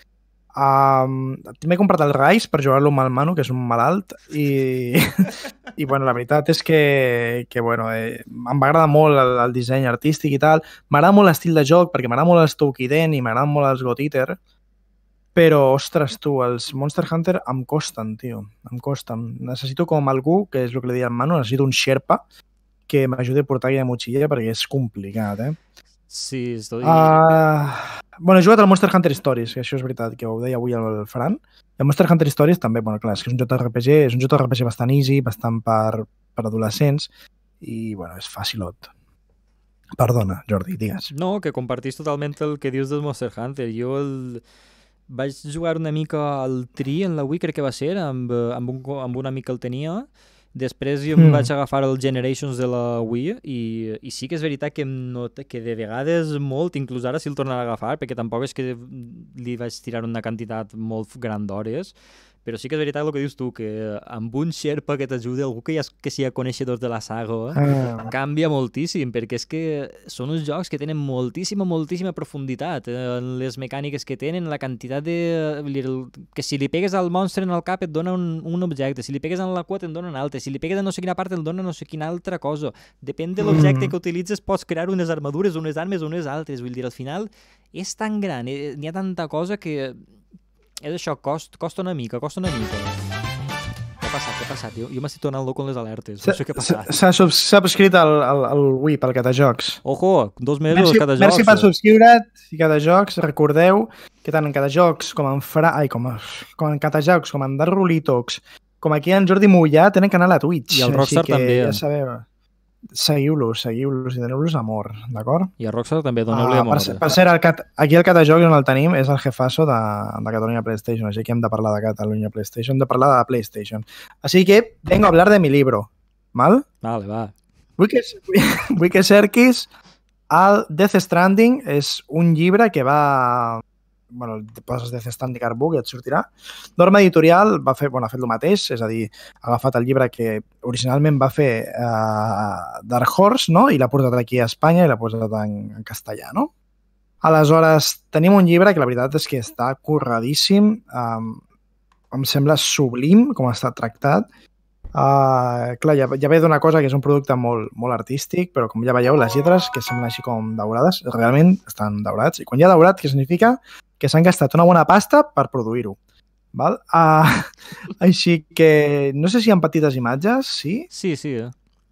Um, M'he comprat el Rise per jugar-lo amb el Manu, que és un malalt, i, i bueno, la veritat és que, que bueno, eh, em va agradar molt el, el disseny artístic i tal. M'agrada molt l'estil de joc, perquè m'agrada molt els Toukiden i m'agrada molt els God Eater, però, ostres, tu, els Monster Hunter em costen, tio, em costen. Necessito com algú, que és el que li deia al Manu, necessito un Sherpa, que m'ajudi a portar aquella motxilla perquè és complicat, eh? Sí, estoy... Uh, bueno, he jugat al Monster Hunter Stories, que això és veritat, que ho deia avui el Fran. I el Monster Hunter Stories també, bueno, clar, és que és un J R P G, és un J R P G bastant easy, bastant per, per adolescents, i, bueno, és facilot. Perdona, Jordi, digues. No, que compartís totalment el que dius del Monster Hunter. Jo el... vaig jugar una mica al Tri en la Wii, crec que va ser, amb, amb, un, amb un amic que el tenia. Després jo em mm. vaig agafar el Generations de la Wii i, i sí que és veritat que em nota que de vegades molt, inclús ara si el tornarà a agafar, perquè tampoc és que li vaig tirar una quantitat molt gran d'hores, però sí que és veritat el que dius tu, que amb un Sherpa que t'ajudi, algú que, ja, que sigui coneixedor de la saga, ah. canvia moltíssim, perquè és que són uns jocs que tenen moltíssima, moltíssima profunditat en les mecàniques que tenen, la quantitat de... que si li pegues al monstre en el cap et dona un, un objecte, si li pegues en la cua te'n dona un altre, si li pegues a no sé quina part et dona no sé quina altra cosa. Depèn de l'objecte mm. que utilitzes, pots crear unes armadures, unes armes, unes altres. Vull dir, al final és tan gran, eh, n'hi ha tanta cosa que... és això, cost, costa una mica, costa una mica. Què ha passat, què ha passat? Jo, jo m'estic tornant loco amb les alertes, no sé què ha passat. S'ha subscrit el, el, el Wii pel Catajocs. Ojo, dos mesos merci, Catajocs. Merci per subscriure't, i Catajocs, recordeu que tant en Catajocs com en Fra... Ai, com, com en Catajocs, com en Darrolitox, com aquí en Jordi Mollà, tenen canal a Twitch. I el Rockstar així que, també. Ja sabeu. Seguiu-los, seguiu-los i doneu-los amor, d'acord? I a Rockstar també, doneu-li amor. Per, per cert, el cat, aquí el Catajocs on el tenim és el jefasso de, de Catalunya PlayStation, així que hem de parlar de Catalunya PlayStation, hem de parlar de la PlayStation. Así que vengo a hablar de mi libro, ¿mal? Vale, va. Vull que, vull que cerquis el Death Stranding, és un llibre que va... bueno, poses Death Stranding Artbook i et sortirà. Norma Editorial va fer, bueno, ha fet el mateix, és a dir, ha agafat el llibre que originalment va fer uh, Dark Horse, no? I l'ha portat aquí a Espanya i l'ha posat en, en castellà, no? Aleshores, tenim un llibre que la veritat és que està curradíssim, um, em sembla sublim com està tractat. Uh, clar, ja, ja ve d'una cosa que és un producte molt, molt artístic, però com ja veieu, les lletres, que semblen així com daurades, realment estan daurats. I quan hi ha daurat, què significa? Que s'han gastat una bona pasta per produir-ho. Val? Uh, així que no sé si hi ha petites imatges, sí? Sí, sí. Eh?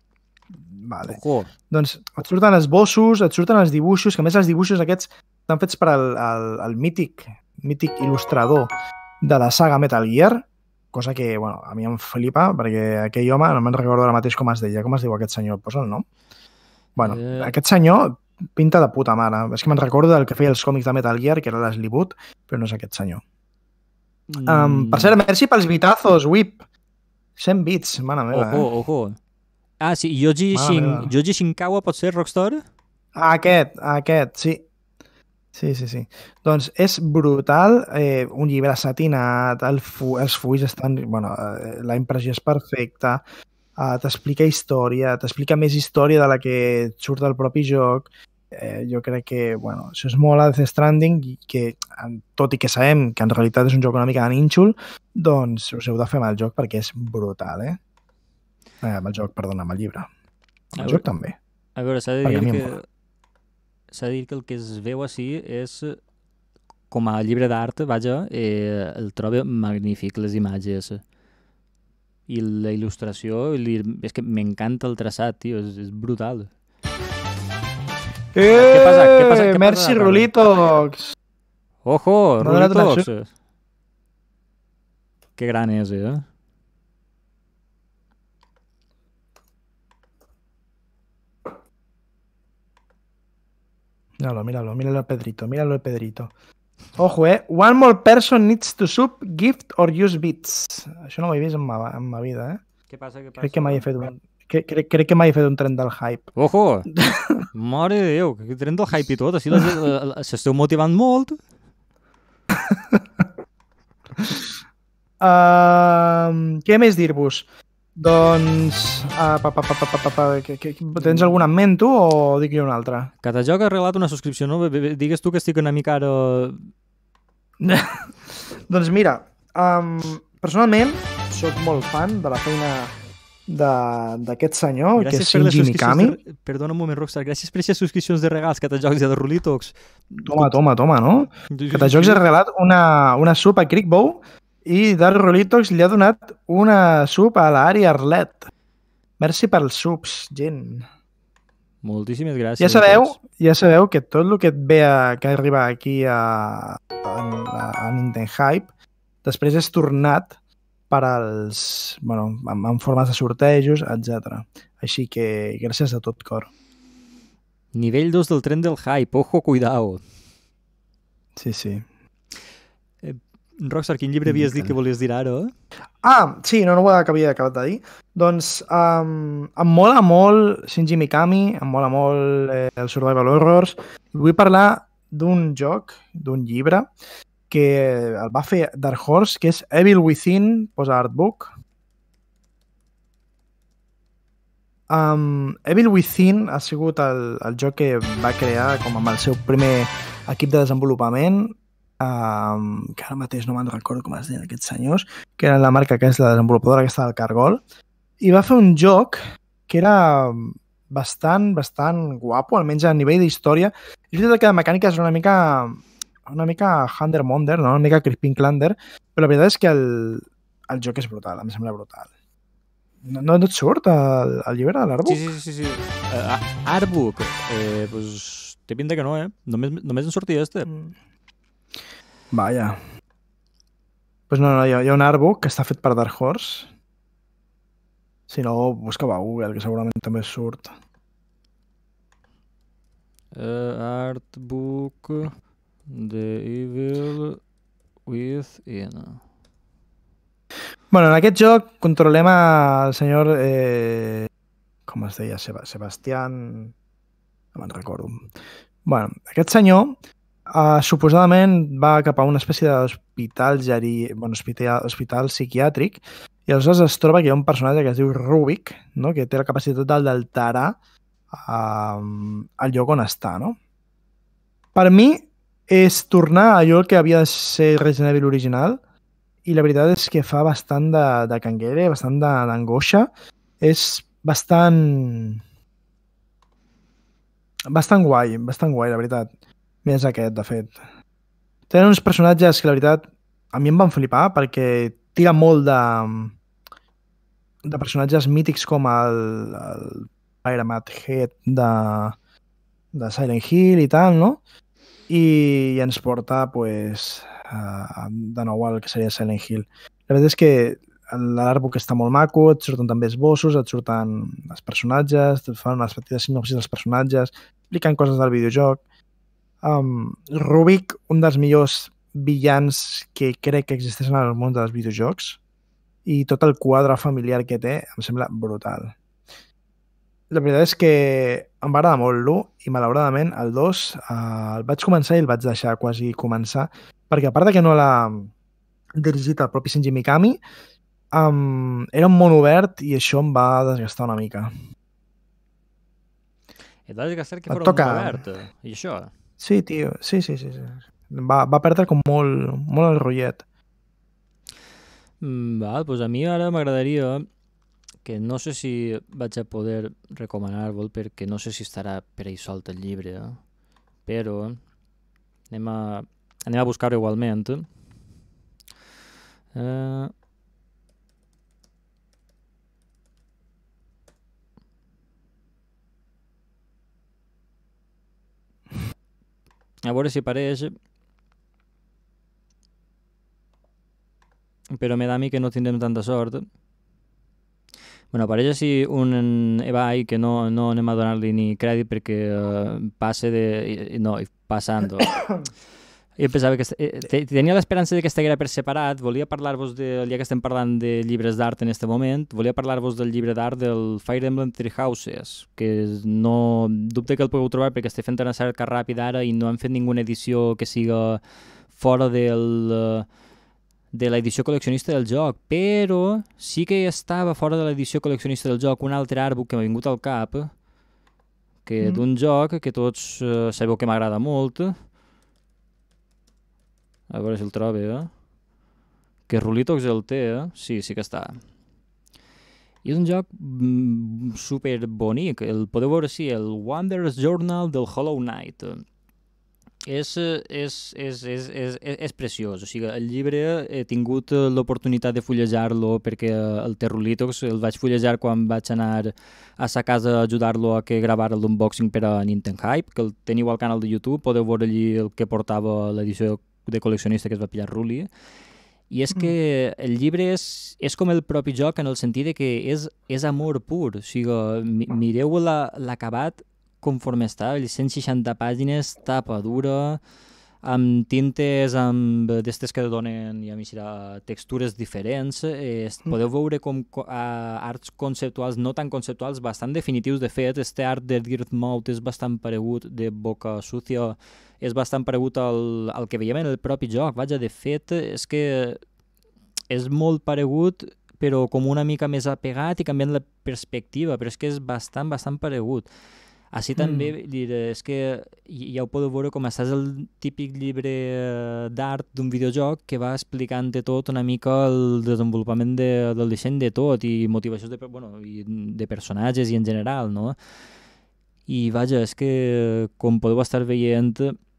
Vale. Ojo. Doncs et surten els bossos, et surten els dibuixos, que a més els dibuixos aquests estan fets per al, al, al mític, mític il·lustrador de la saga Metal Gear, cosa que, bueno, a mi em flipa, perquè aquell home, no me'n recordo ara mateix com es deia, com es diu aquest senyor, posa el nom. Bueno, Eh, aquest senyor pinta de puta mare. És que me'n recordo del que feia els còmics de Metal Gear, que era l'Ashley Wood, però no és aquest senyor. mm, Um, per cert, merci pels bitazos, Whip. cent bits, mare meva, Ojo, eh? ojo. Ah, sí, Yoji, Mare Shin, meva. Yoji Shinkawa pot ser Rockstar? Aquest, aquest, sí. Sí, sí, sí. Doncs és brutal, eh, un llibre satinat, el fu els fulls estan... Bueno, eh, la impressió és perfecta, eh, t'explica història, t'explica més història de la que surt del propi joc. Eh, jo crec que, bueno, això és molt a Death Stranding i que, tot i que sabem que en realitat és un joc una mica de nínxol, doncs us heu de fer amb el joc perquè és brutal, eh? eh amb el joc, perdona, amb el llibre. Amb el joc també. A veure, s'ha de Perquè a dir mi em que... mola. S'ha de dir que el que es veu així és, com a llibre d'art, vaja, eh, el trobo magnífic, les imatges. I la il·lustració, i és que m'encanta el traçat, tio, és, és brutal. Eh, Què passa? Què passa? Què merci, passa? Rulitox! Ojo, M'ha donat una Rulitox! Que gran és, eh? Míralo, míralo, míralo el Pedrito, míralo el Pedrito. Ojo, eh? One more person needs to sub, gift or use bits. Això no ho he vist en ma, en ma vida, eh? Què passa? Què passa? Crec que mai he fet un, crec, crec, crec que mai he fet un tren del hype. Ojo! Mare de Déu, que tren del hype i tot. Així s'esteu motivant molt. Uh, què més dir-vos? Doncs... Uh, pa, pa, pa, pa, pa, pa, pa, que, que, tens algun en ment, tu, o dic jo un altre? Cada joc ha arreglat una subscripció nova. Digues tu que estic una mica ara... Doncs mira, um, personalment sóc molt fan de la feina d'aquest senyor, gràcies que és Shinji Mikami. De... Perdona un moment, Rockstar. Gràcies per aquestes subscripcions de regals, Catajocs i de Rulitox. Toma, toma, toma, no? Catajocs ha regalat una, una sub a Crickbow i Dark Rolitox li ha donat una sub a l'Ari Arlet. Merci pels subs, gent. Moltíssimes gràcies. Ja sabeu, ja sabeu que tot el que et ve a, que arriba aquí a, a, a Nintendo Hype després és tornat per als, bueno, en, en formes de sortejos, etcètera. Així que gràcies de tot cor. Nivell dos del tren del hype. Ojo, cuidao. Sí, sí. Rockstar, quin llibre havies dit que volies dir ara? Eh? Ah, sí, no, no ho havia acabat de dir. Doncs um, em mola molt Shinji Mikami, em mola molt eh, el Survival Horrors. Vull parlar d'un joc, d'un llibre, que el va fer Dark Horse, que és Evil Within, posa artbook. Um, Evil Within ha sigut el, el joc que va crear com amb el seu primer equip de desenvolupament, Um, que ara mateix no me'n recordo com es deien aquests senyors, que eren la marca que és la desenvolupadora aquesta del Cargol, i va fer un joc que era bastant, bastant guapo, almenys a nivell d'història. És veritat que la mecànica és una mica una mica Hunter Monder, no? Una mica Crispin Klander, però la veritat és que el, el joc és brutal, em sembla brutal. No, no et surt el, el llibre de l'Artbook? Sí, sí, sí. sí. Uh, Artbook, eh, pues, té pinta que no, eh? Només, només en sortia este. Mm. Vaja. Pues no, no, hi ha, hi ha un artbook que està fet per Dark Horse. Si no, busca a Google, que segurament també surt. Uh, artbook The Evil Within. Bueno, en aquest joc controlem al senyor... Eh, com es deia? Sebastián... No me'n recordo. Bueno, aquest senyor... Uh, suposadament va cap a una espècie d'hospital geri... bueno, hospital, hospital psiquiàtric i aleshores es troba que hi ha un personatge que es diu Rubik, no? Que té la capacitat d'alterar uh, el lloc on està, no? Per mi és tornar a allò que havia de ser Resident Evil original i la veritat és que fa bastant de, de canguere, bastant d'angoixa. És bastant... bastant guai, bastant guai, la veritat. Més aquest, de fet. Tenen uns personatges que, la veritat, a mi em van flipar perquè tira molt de, de personatges mítics com el, el Pyramid Head de, de Silent Hill i tal, no? I, i ens porta, pues, a, de nou al que seria Silent Hill. La veritat és que l'artbook està molt maco, et surten també esbossos, et surten els personatges, et fan unes petites sinopsis dels personatges, expliquen coses del videojoc. Um, Rubik, un dels millors villans que crec que existeixen en el món dels videojocs, i tot el quadre familiar que té em sembla brutal. La veritat és que em va agradar molt l'u i malauradament el dos eh, el vaig començar i el vaig deixar quasi començar, perquè a part de que no l'ha dirigit el propi Shinji Mikami, um, era un món obert i això em va desgastar una mica. Et va desgastar que Et fos toca... un món obert, i això? Sí, tio, sí, sí, sí. sí. Va, va perdre com molt, molt el rotllet. Mm, val, doncs a mi ara m'agradaria, que no sé si vaig a poder recomanar-vos, perquè no sé si estarà per ahí solt el llibre, eh? Però anem a, anem a buscar-ho igualment. Eh... A veure si apareix, però me da a mi que no tindrem tanta sort. Bueno, apareix així un eBay que no, no anem a donar-li ni crèdit perquè uh, passe de... No, passando. Jo pensava que... Eh, tenia l'esperança de que estiguera per separat. Volia parlar-vos, de, ja que estem parlant de llibres d'art en este moment, volia parlar-vos del llibre d'art del Fire Emblem Three Houses, que no... Dubte que el pugueu trobar perquè estic fent una cerca ràpida ara i no han fet ninguna edició que siga fora del... Uh, de l'edició col·leccionista del joc, però sí que estava fora de l'edició col·leccionista del joc un altre artbook que m'ha vingut al cap, que mm. d'un joc que tots uh, sabeu que m'agrada molt, a veure si el trobo, eh? Que Rulitox el té, eh? Sí, sí que està. I és un joc mm, super bonic, el podeu veure així, el Wanderer's Journal del Hollow Knight. És, és, és, és, és, és preciós, o sigui, el llibre he tingut l'oportunitat de fullejar-lo perquè el Terrulitox el vaig fullejar quan vaig anar a sa casa a ajudar-lo a que gravara l'unboxing per a Nintendo Hype, que el teniu al canal de YouTube, podeu veure allí el que portava l'edició de col·leccionista que es va pillar Ruli, i és que el llibre és, és com el propi joc en el sentit de que és, és amor pur, o sigui, mireu l'acabat conforme està, les cent seixanta pàgines, tapa dura, amb tintes, amb d'estes que donen, ja m'hi serà, textures diferents, eh, podeu veure com uh, arts conceptuals, no tan conceptuals, bastant definitius. De fet, este art de Dirtmouth és bastant paregut, de Boca Sucia, és bastant paregut al, al que veiem en el propi joc. Vaja, de fet, és que és molt paregut, però com una mica més apegat i canviant la perspectiva, però és que és bastant, bastant paregut. Així també, mm. és que ja ho podeu veure com estàs el típic llibre d'art d'un videojoc que va explicant de tot una mica el desenvolupament de, del disseny de tot i motivacions de, bueno, i de personatges i en general, no? I vaja, és que com podeu estar veient,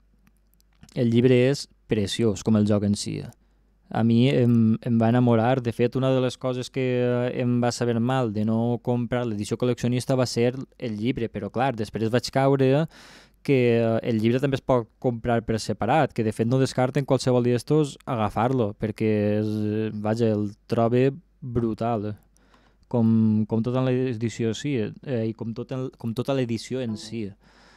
el llibre és preciós com el joc en si. A mi em, em va enamorar. De fet, una de les coses que em va saber mal de no comprar l'edició col·leccionista va ser el llibre, però clar, després vaig caure que el llibre també es pot comprar per separat, que de fet no descarten qualsevol d'estos agafar-lo, perquè és, vaja, el trobe brutal, com, com tota l'edició sí, eh, i com, tot el, com tota l'edició en si.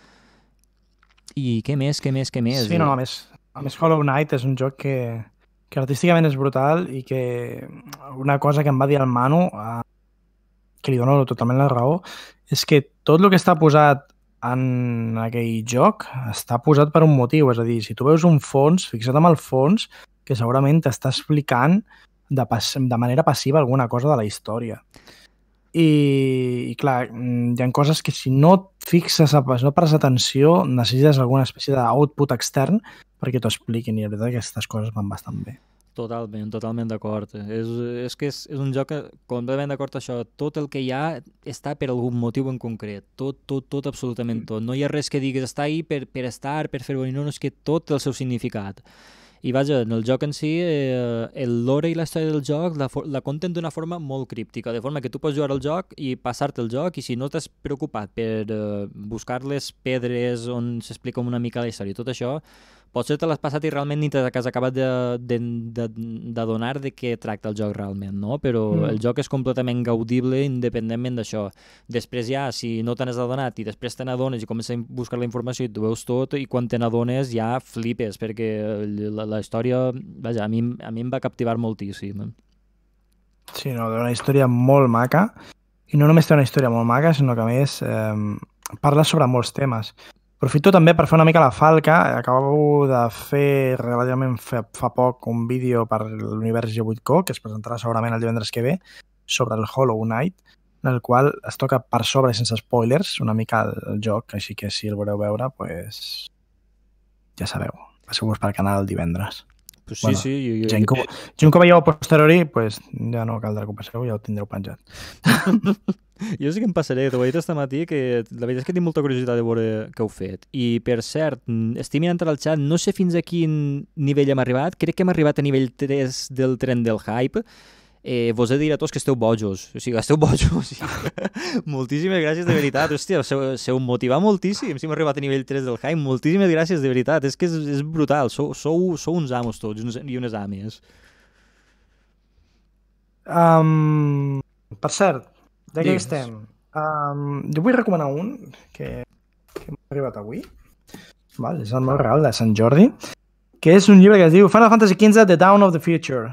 I què més, què més, què més? Sí, no, a més, a més Hollow Knight és un joc que que artísticament és brutal i que una cosa que em va dir el Manu, eh, que li dono totalment la raó, és que tot el que està posat en aquell joc està posat per un motiu. És a dir, si tu veus un fons, fixa't amb el fons, que segurament t'està explicant de, pas de manera passiva alguna cosa de la història. I, i clar, hi ha coses que si no et fixes, si no pares atenció, necessites alguna espècie d'output extern perquè t'ho expliquin, i la veritat que aquestes coses van bastant bé. Totalment, totalment d'acord. És, és que és, és un joc que, completament d'acord això, tot el que hi ha està per algun motiu en concret, tot, tot, tot, absolutament tot. No hi ha res que diguis està ahí per, per estar, per fer-ho, no, no, és que tot té el seu significat. I vaja, en el joc en si, eh, el lore i la història del joc la, la conten d'una forma molt críptica, de forma que tu pots jugar al joc i passar-te el joc, i si no t'has preocupat per eh, buscar les pedres on s'explica una mica la història i tot això, potser te l'has passat i realment ni t'has acabat de- de- de- d'adonar de què tracta el joc realment, no? Però Mm. el joc és completament gaudible independentment d'això. Després ja, si no te n'has adonat i després te n'adones i comences a buscar la informació i t'ho veus tot, i quan te n'adones ja flipes, perquè la, la història, vaja, a mi, a mi em va captivar moltíssim. Sí, no, té una història molt maca, i no només té una història molt maca, sinó que a més eh, parla sobre molts temes. Aprofito també per fer una mica la falca. Acabo de fer relativament fa, fa poc un vídeo per l'univers G vuit Co, que es presentarà segurament el divendres que ve, sobre el Hollow Knight, en el qual es toca per sobre, sense spoilers, una mica el, el joc, així que si el voleu veure, pues, ja sabeu, passeu-vos pel canal el divendres. Pues sí, Bueno, sí. Jo, jo, Gent que, gent que ho veieu a posteriori, pues, ja no caldrà que ho passeu, ja ho tindreu penjat. Jo sí que em passaré, t'ho he dit este matí, que la veritat és que tinc molta curiositat de veure què heu fet. I, per cert, estic mirant al xat, no sé fins a quin nivell hem arribat, crec que hem arribat a nivell tres del tren del hype. Eh, vos he de dir a tots que esteu bojos, o sigui, esteu bojos. O sigui, moltíssimes gràcies, de veritat. Hòstia, seu, seu motivat moltíssim, si hem arribat a nivell tres del hype. Moltíssimes gràcies, de veritat. És que és, és brutal, sou, sou, sou uns amos tots uns, i unes àmies. Um, per cert, ja que Digues. estem, um, jo vull recomanar un que, que m'ha arribat avui. Val, és el meu regal de Sant Jordi, que és un llibre que es diu Final Fantasy quinze The Dawn of the Future.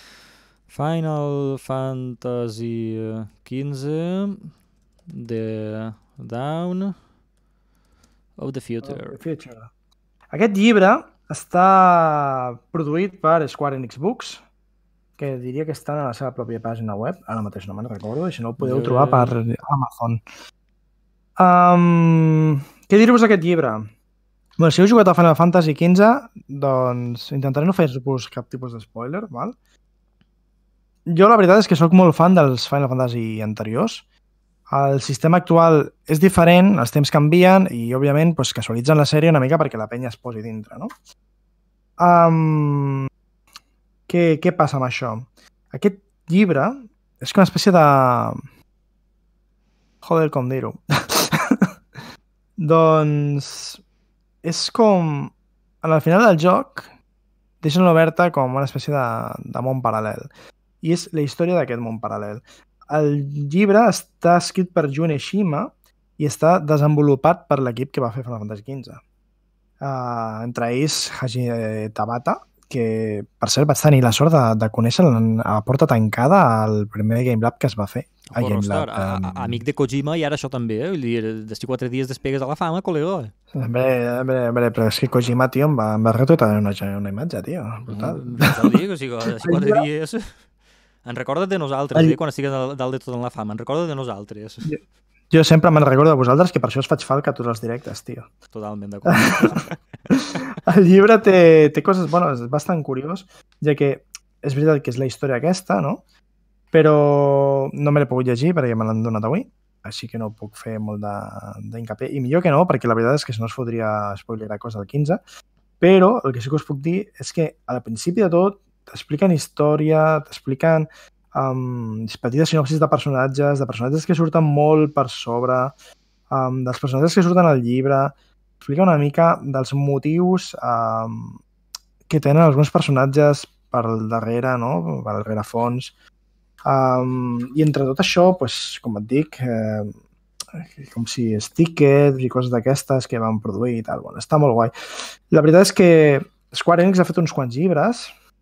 Final Fantasy quinze The Dawn of the Future. Of the Future. Aquest llibre està produït per Square Enix Books, que diria que estan a la seva pròpia pàgina web, ara mateix no me'n recordo, i si no ho podeu Jo- trobar per Amazon. Um, què dir-vos d'aquest llibre? Bueno, si heu jugat a Final Fantasy quinze, doncs intentaré no fer-vos cap tipus de spoiler, val? Jo la veritat és que sóc molt fan dels Final Fantasy anteriors. El sistema actual és diferent, els temps canvien i, òbviament, doncs, casualitzen la sèrie una mica perquè la penya es posi dintre, no? Um, què, què passa amb això? Aquest llibre és una espècie de... Joder, com dir-ho? Doncs és com... En el final del joc deixen oberta com una espècie de, de món paral·lel. I és la història d'aquest món paral·lel. El llibre està escrit per Jun Eshima i està desenvolupat per l'equip que va fer Final Fantasy quinze. Uh, entre ells Haji Tabata, que per cert vaig tenir la sort de, de conèixer a porta tancada al primer Game Lab que es va fer. A Game Horror Lab, a, a, um, amic de Kojima i ara això també, eh? Vull dir, d'estic quatre dies despegues a la fama, col·lega. Hombre, hombre, hombre, però és que Kojima, tio, em va, em va retratar una, una imatge, tio. Brutal. Ja ho dic, o sigui, d'estic quatre llibre- dies... En recorda't de nosaltres, El- eh? Quan estigues dalt dalt de tot en la fama. En recorda't de nosaltres. Jo sempre me'n recordo de vosaltres, que per això us faig falca a tots els directes, tio. Totalment d'acord. El llibre té, té coses bones, és bastant curiós, ja que és veritat que és la història aquesta, no? Però no me l'he pogut llegir perquè me l'han donat avui, així que no puc fer molt d'incapié. I millor que no, perquè la veritat és que si no es fotria spoilerar cosa del quinze. Però el que sí que us puc dir és que al principi de tot t'expliquen història, t'expliquen um, petites sinopsis de personatges, de personatges que surten molt per sobre, um, dels personatges que surten al llibre, explica una mica dels motius um, que tenen alguns personatges per darrere, no? Per darrere fons. Um, I entre tot això, pues, com et dic, eh, com si stickers i coses d'aquestes que van produir i tal. Bueno, està molt guai. La veritat és que Square Enix ha fet uns quants llibres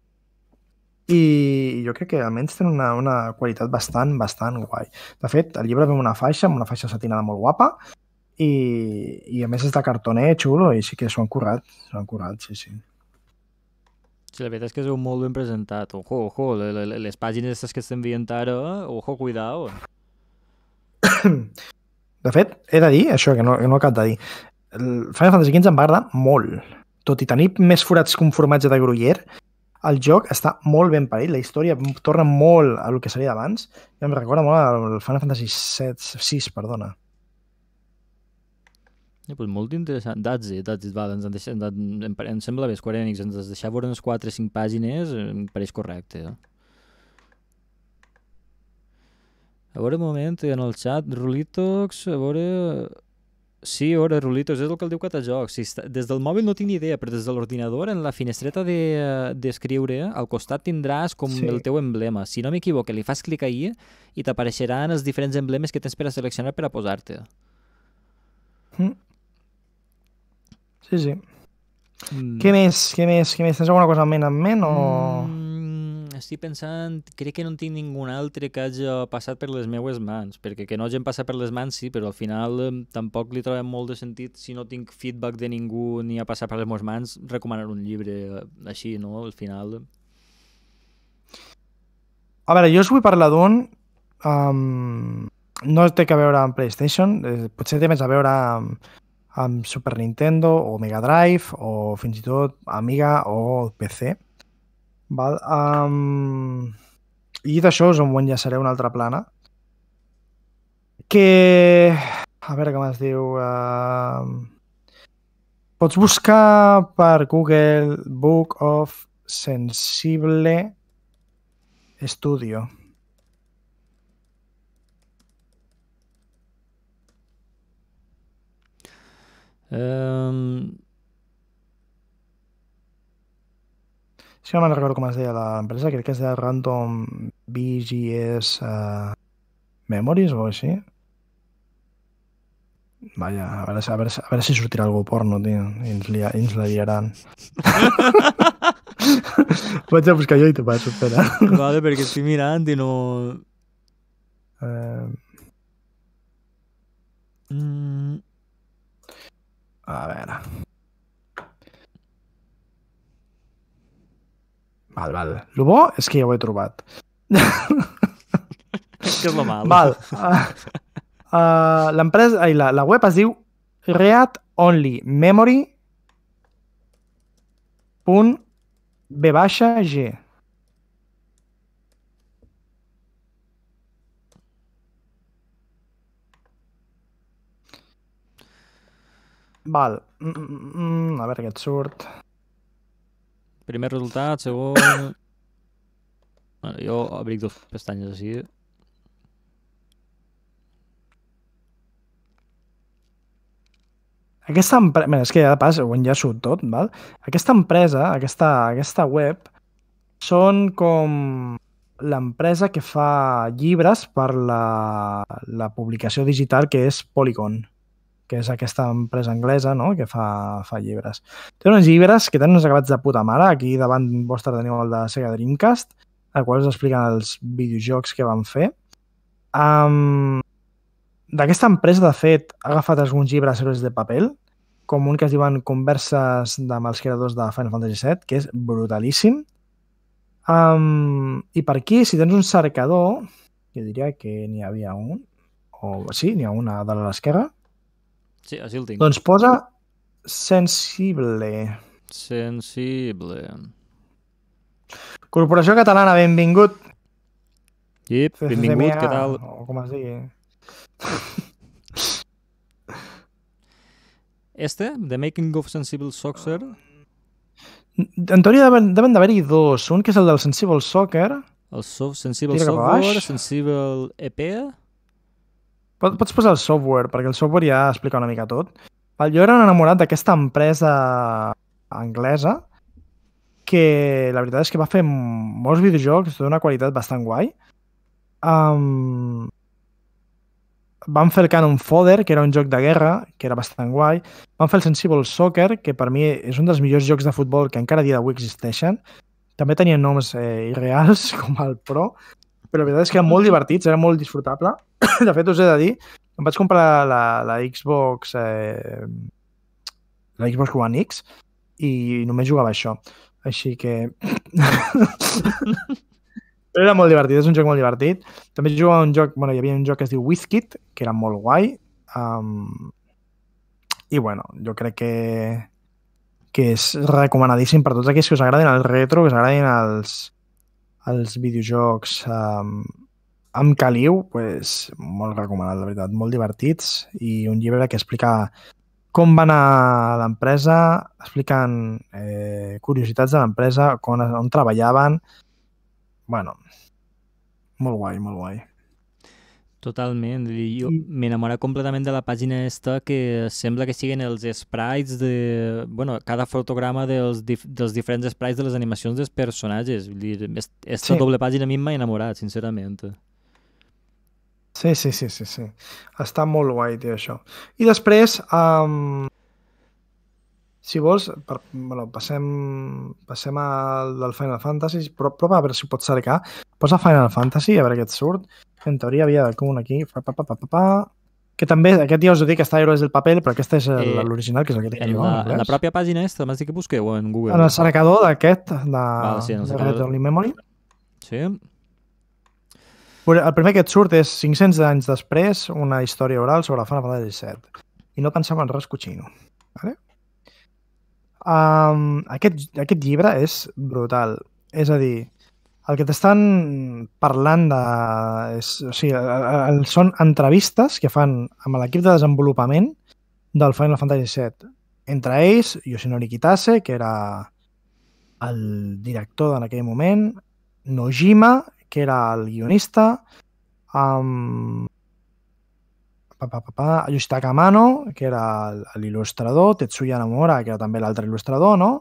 i jo crec que almenys tenen una, una qualitat bastant, bastant guai. De fet, el llibre ve amb una faixa, amb una faixa satinada molt guapa, i, i a més és de cartoner xulo i sí que s'ho han currat, s'ho han currat, sí, sí. Sí, la veritat és que és molt ben presentat. Ojo, ojo, le- le- les pàgines aquestes que estem veient ara, ojo, cuidao. De fet, he de dir, això que no, que no acabo de dir, el Final Fantasy quinze em va agradar molt. Tot i tenir més forats que un formatge de Gruyère, el joc està molt ben parit, la història torna molt a lo que seria d'abans, i em recorda molt al Final Fantasy set, sis, perdona. Ja, pues molt interessant. That's it, that's it. Val, ens han deixat, em, em sembla bé, Square Enix, ens has deixat veure unes quatre o cinc pàgines, em pareix correcte. Eh? A veure, un moment, en el xat, Rulitox, a veure... Sí, ora, Rulitos, és el que el diu Catajocs. Si està... Des del mòbil no tinc ni idea, però des de l'ordinador, en la finestreta d'escriure, de, al costat tindràs com Sí. el teu emblema. Si no m'equivoco, li fas clic ahí i t'apareixeran els diferents emblemes que tens per a seleccionar per a posar-te. Mm. Sí, sí. Mm. Què més? Què més? Què més? Tens alguna cosa en ment en ment o...? Mm, estic pensant... Crec que no en tinc ningú altre que hagi passat per les meues mans, perquè que no hagin passat per les mans sí, però al final eh, tampoc li trobem molt de sentit si no tinc feedback de ningú ni ha passat per les meves mans recomanar un llibre eh, així, no? Al final... A veure, jo us vull parlar d'un... Um, no té que veure amb PlayStation, eh, potser té més a veure amb, amb Super Nintendo o Mega Drive o fins i tot Amiga o P C. Val? Um, I d'això us en enllaçaré una altra plana que... A veure com es diu... Uh, pots buscar per Google Book of Sensible Studio. Um... Si no me'n recordo com es deia l'empresa, crec que es deia Random B G S uh, Memories o així. Vaja, a veure, a veure, a veure si sortirà algú porno, tio, i ens, lia, i ens la liaran. Vaig a buscar jo i t'ho passo, espera. Vale, perquè estic mirant i no... Uh... Mm... A veure... Val, val. Lo bo és que ja ho he trobat. És que és lo mal. Val. Uh, uh, l'empresa, ai, la, la web es diu read only memory punt b baixa g. Val. Mm, mm, mm, a veure què et surt. Primer resultat, segon... Bueno, jo abric dos pestanyes així. Aquesta empresa... Bé, és que ja de pas ho enllaço tot, val? Aquesta empresa, aquesta, aquesta web, són com l'empresa que fa llibres per la, la publicació digital que és Polygon, que és aquesta empresa anglesa, no?, que fa, fa llibres. Té uns llibres que tenen uns acabats de puta mare. Aquí davant vostre teniu el de Sega Dreamcast, al qual us expliquen els videojocs que van fer. Um, D'aquesta empresa, de fet, ha agafat alguns llibres herois de paper, com un que es diuen Converses amb els creadors de Final Fantasy set, que és brutalíssim. Um, I per aquí, si tens un cercador, jo diria que n'hi havia un, o sí, n'hi ha una de l'esquerra, Sí, així el tinc. doncs posa Sensible. Sensible. Corporació Catalana, benvingut. Yep, benvingut, què tal? O com es digui. Este, The Making of Sensible Soccer... En teoria deuen, deuen d'haver-hi dos. Un que és el del Sensible Soccer. El so Sensible Tira cap a Software, baix. Sensible E P... Pot, pots posar el software, perquè el software ja explica una mica tot. Val, jo era un enamorat d'aquesta empresa anglesa que la veritat és que va fer molts videojocs d'una qualitat bastant guai. Um, van fer el Cannon Fodder, que era un joc de guerra, que era bastant guai. Van fer el Sensible Soccer, que per mi és un dels millors jocs de futbol que encara a dia d'avui existeixen. També tenien noms eh, irreals, com el Pro, però la veritat és que eren molt divertits, era molt disfrutable. De fet, us he de dir, em vaig comprar la, la Xbox eh, la Xbox One X i només jugava això. Així que... Però era molt divertit, és un joc molt divertit. També jugava un joc, bueno, hi havia un joc que es diu Wizkid, que era molt guai. Um, I bueno, jo crec que que és recomanadíssim per tots aquells que us agradin el retro, que us agradin els, els videojocs um, amb caliu, pues, molt recomanat, la veritat, molt divertits, i un llibre que explica com va anar l'empresa, expliquen eh, curiositats de l'empresa, on, on treballaven. Bueno, molt guai, molt guai. Totalment. Jo m'he enamorat completament de la pàgina esta que sembla que siguin els sprites de... Bueno, cada fotograma dels, dif dels diferents sprites de les animacions dels personatges. Vull dir, esta sí. doble pàgina a mi m'ha enamorat, sincerament. Sí, sí, sí, sí, sí. Està molt guai, tio, això. I després, um, si vols, per, bueno, passem, passem al del Final Fantasy, però prova a veure si pots cercar. Posa Final Fantasy, a veure què et surt. En teoria havia de com aquí, pa, pa, pa, pa, pa, que també, aquest ja us ho dic, està Héroes del Paper, però aquesta és l'original, que és el que tinc jo. En la pròpia pàgina esta, m'has dit que busqueu en Google? En el cercador d'aquest, de, Val, sí, de Red Only Memory. Sí. El primer que et surt és cinc-cents anys després, una història oral sobre Final Fantasy set. I no pensem en res cochino. Vale? Um, aquest, aquest llibre és brutal. És a dir, el que t'estan parlant de... És, o sigui, el, són entrevistes que fan amb l'equip de desenvolupament del Final Fantasy set. Entre ells, Yoshinori Kitase, que era el director en aquell moment, Nojima, que era el guionista, um, pa, pa, pa, pa, Yoshitaka Amano, que era l'il·lustrador, Tetsuya Nomura, que era també l'altre il·lustrador, no?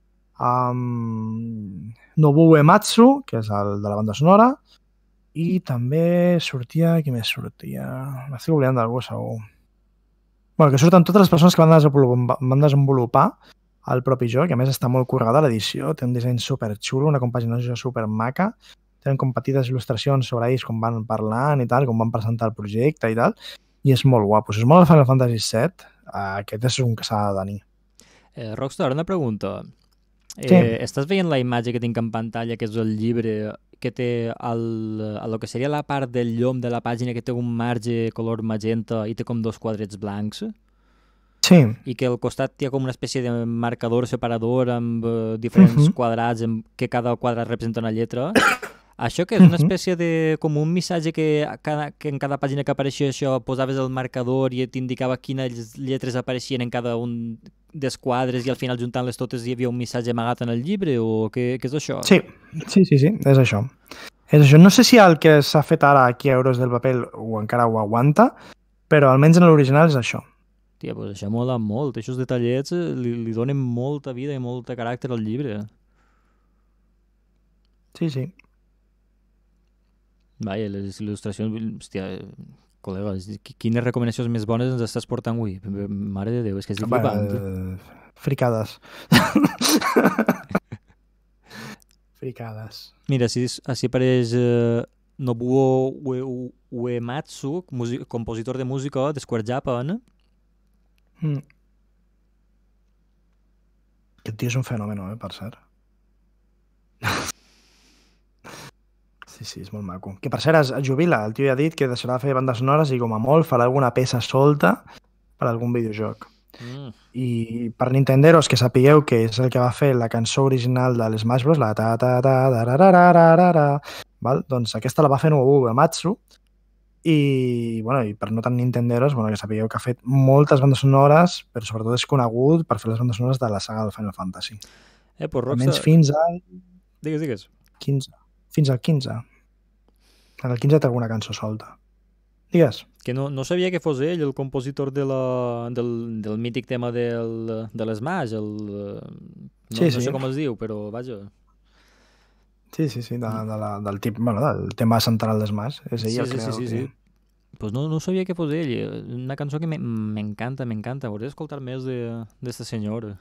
Um, Nobuo Uematsu, que és el de la banda sonora, i també sortia... Qui més sortia? M'estic oblidant d'algú, segur. Bueno, que surten totes les persones que van desenvolupar, van desenvolupar el propi joc, que a més està molt currada l'edició, té un disseny superxulo, una compaginació supermaca, tenen com petites il·lustracions sobre ells, com van parlant i tal, com van presentar el projecte i tal, i és molt guapo. Si us mola el Final Fantasy set, aquest és un que s'ha de tenir. Eh, Rockstar, una pregunta. Eh, sí. Estàs veient la imatge que tinc en pantalla, que és el llibre, que té el, el que seria la part del llom de la pàgina, que té un marge color magenta i té com dos quadrets blancs? Sí. I que al costat hi ha com una espècie de marcador separador amb uh, diferents uh -huh. quadrats, en que cada quadrat representa una lletra. Això que és una espècie de... com un missatge que, cada, que en cada pàgina que apareixia això posaves el marcador i t'indicava quines lletres apareixien en cada un dels quadres i al final juntant-les totes hi havia un missatge amagat en el llibre o què, què és això? Sí, sí, sí, sí, és això. És això. No sé si el que s'ha fet ara aquí a Euros del Paper o encara ho aguanta, però almenys en l'original és això. Tia, pues això mola molt. Aquests detallets li, li donen molta vida i molt caràcter al llibre. Sí, sí. Vaja, les il·lustracions... Hòstia, col·lega, quines recomanacions més bones ens estàs portant avui? Mare de Déu, és que és flipant. Uh, fricades. Fricades. Mira, així, així apareix uh, Nobuo Ue, Uematsu, compositor de música de Square Japan. Mm. Aquest tio és un fenomen, eh, per cert. Sí, sí, és molt maco. Que per cert es jubila, el tio ja ha dit que deixarà de fer bandes sonores i com a molt farà alguna peça solta per a algun videojoc. Mm. I per Nintenderos, que sapigueu que és el que va fer la cançó original de l'Smash Bros, la ta ta ta ta ta ta ta ta, val? Doncs aquesta la va fer Nobuo Uematsu i, bueno, i per no tan Nintenderos, bueno, que sapigueu que ha fet moltes bandes sonores, però sobretot és conegut per fer les bandes sonores de la saga del Final Fantasy. Eh, pues Rockstar... Almenys fins al... Digues, digues. quinze. Fins al quinze. En el quinze té alguna cançó solta. Digues. Que no, no sabia que fos ell el compositor de la, del, del mític tema del, de l'Smash. El, no, sí, no sí. sé com es diu, però vaja. Sí, sí, sí, de, de la, del, tip, bueno, del tema central d'Smash. És ell sí, el sí, creu. Sí, sí, sí. Que... Pues no, no sabia que fos ell. Una cançó que m'encanta, m'encanta. Hauria d'escoltar més d'esta senyora.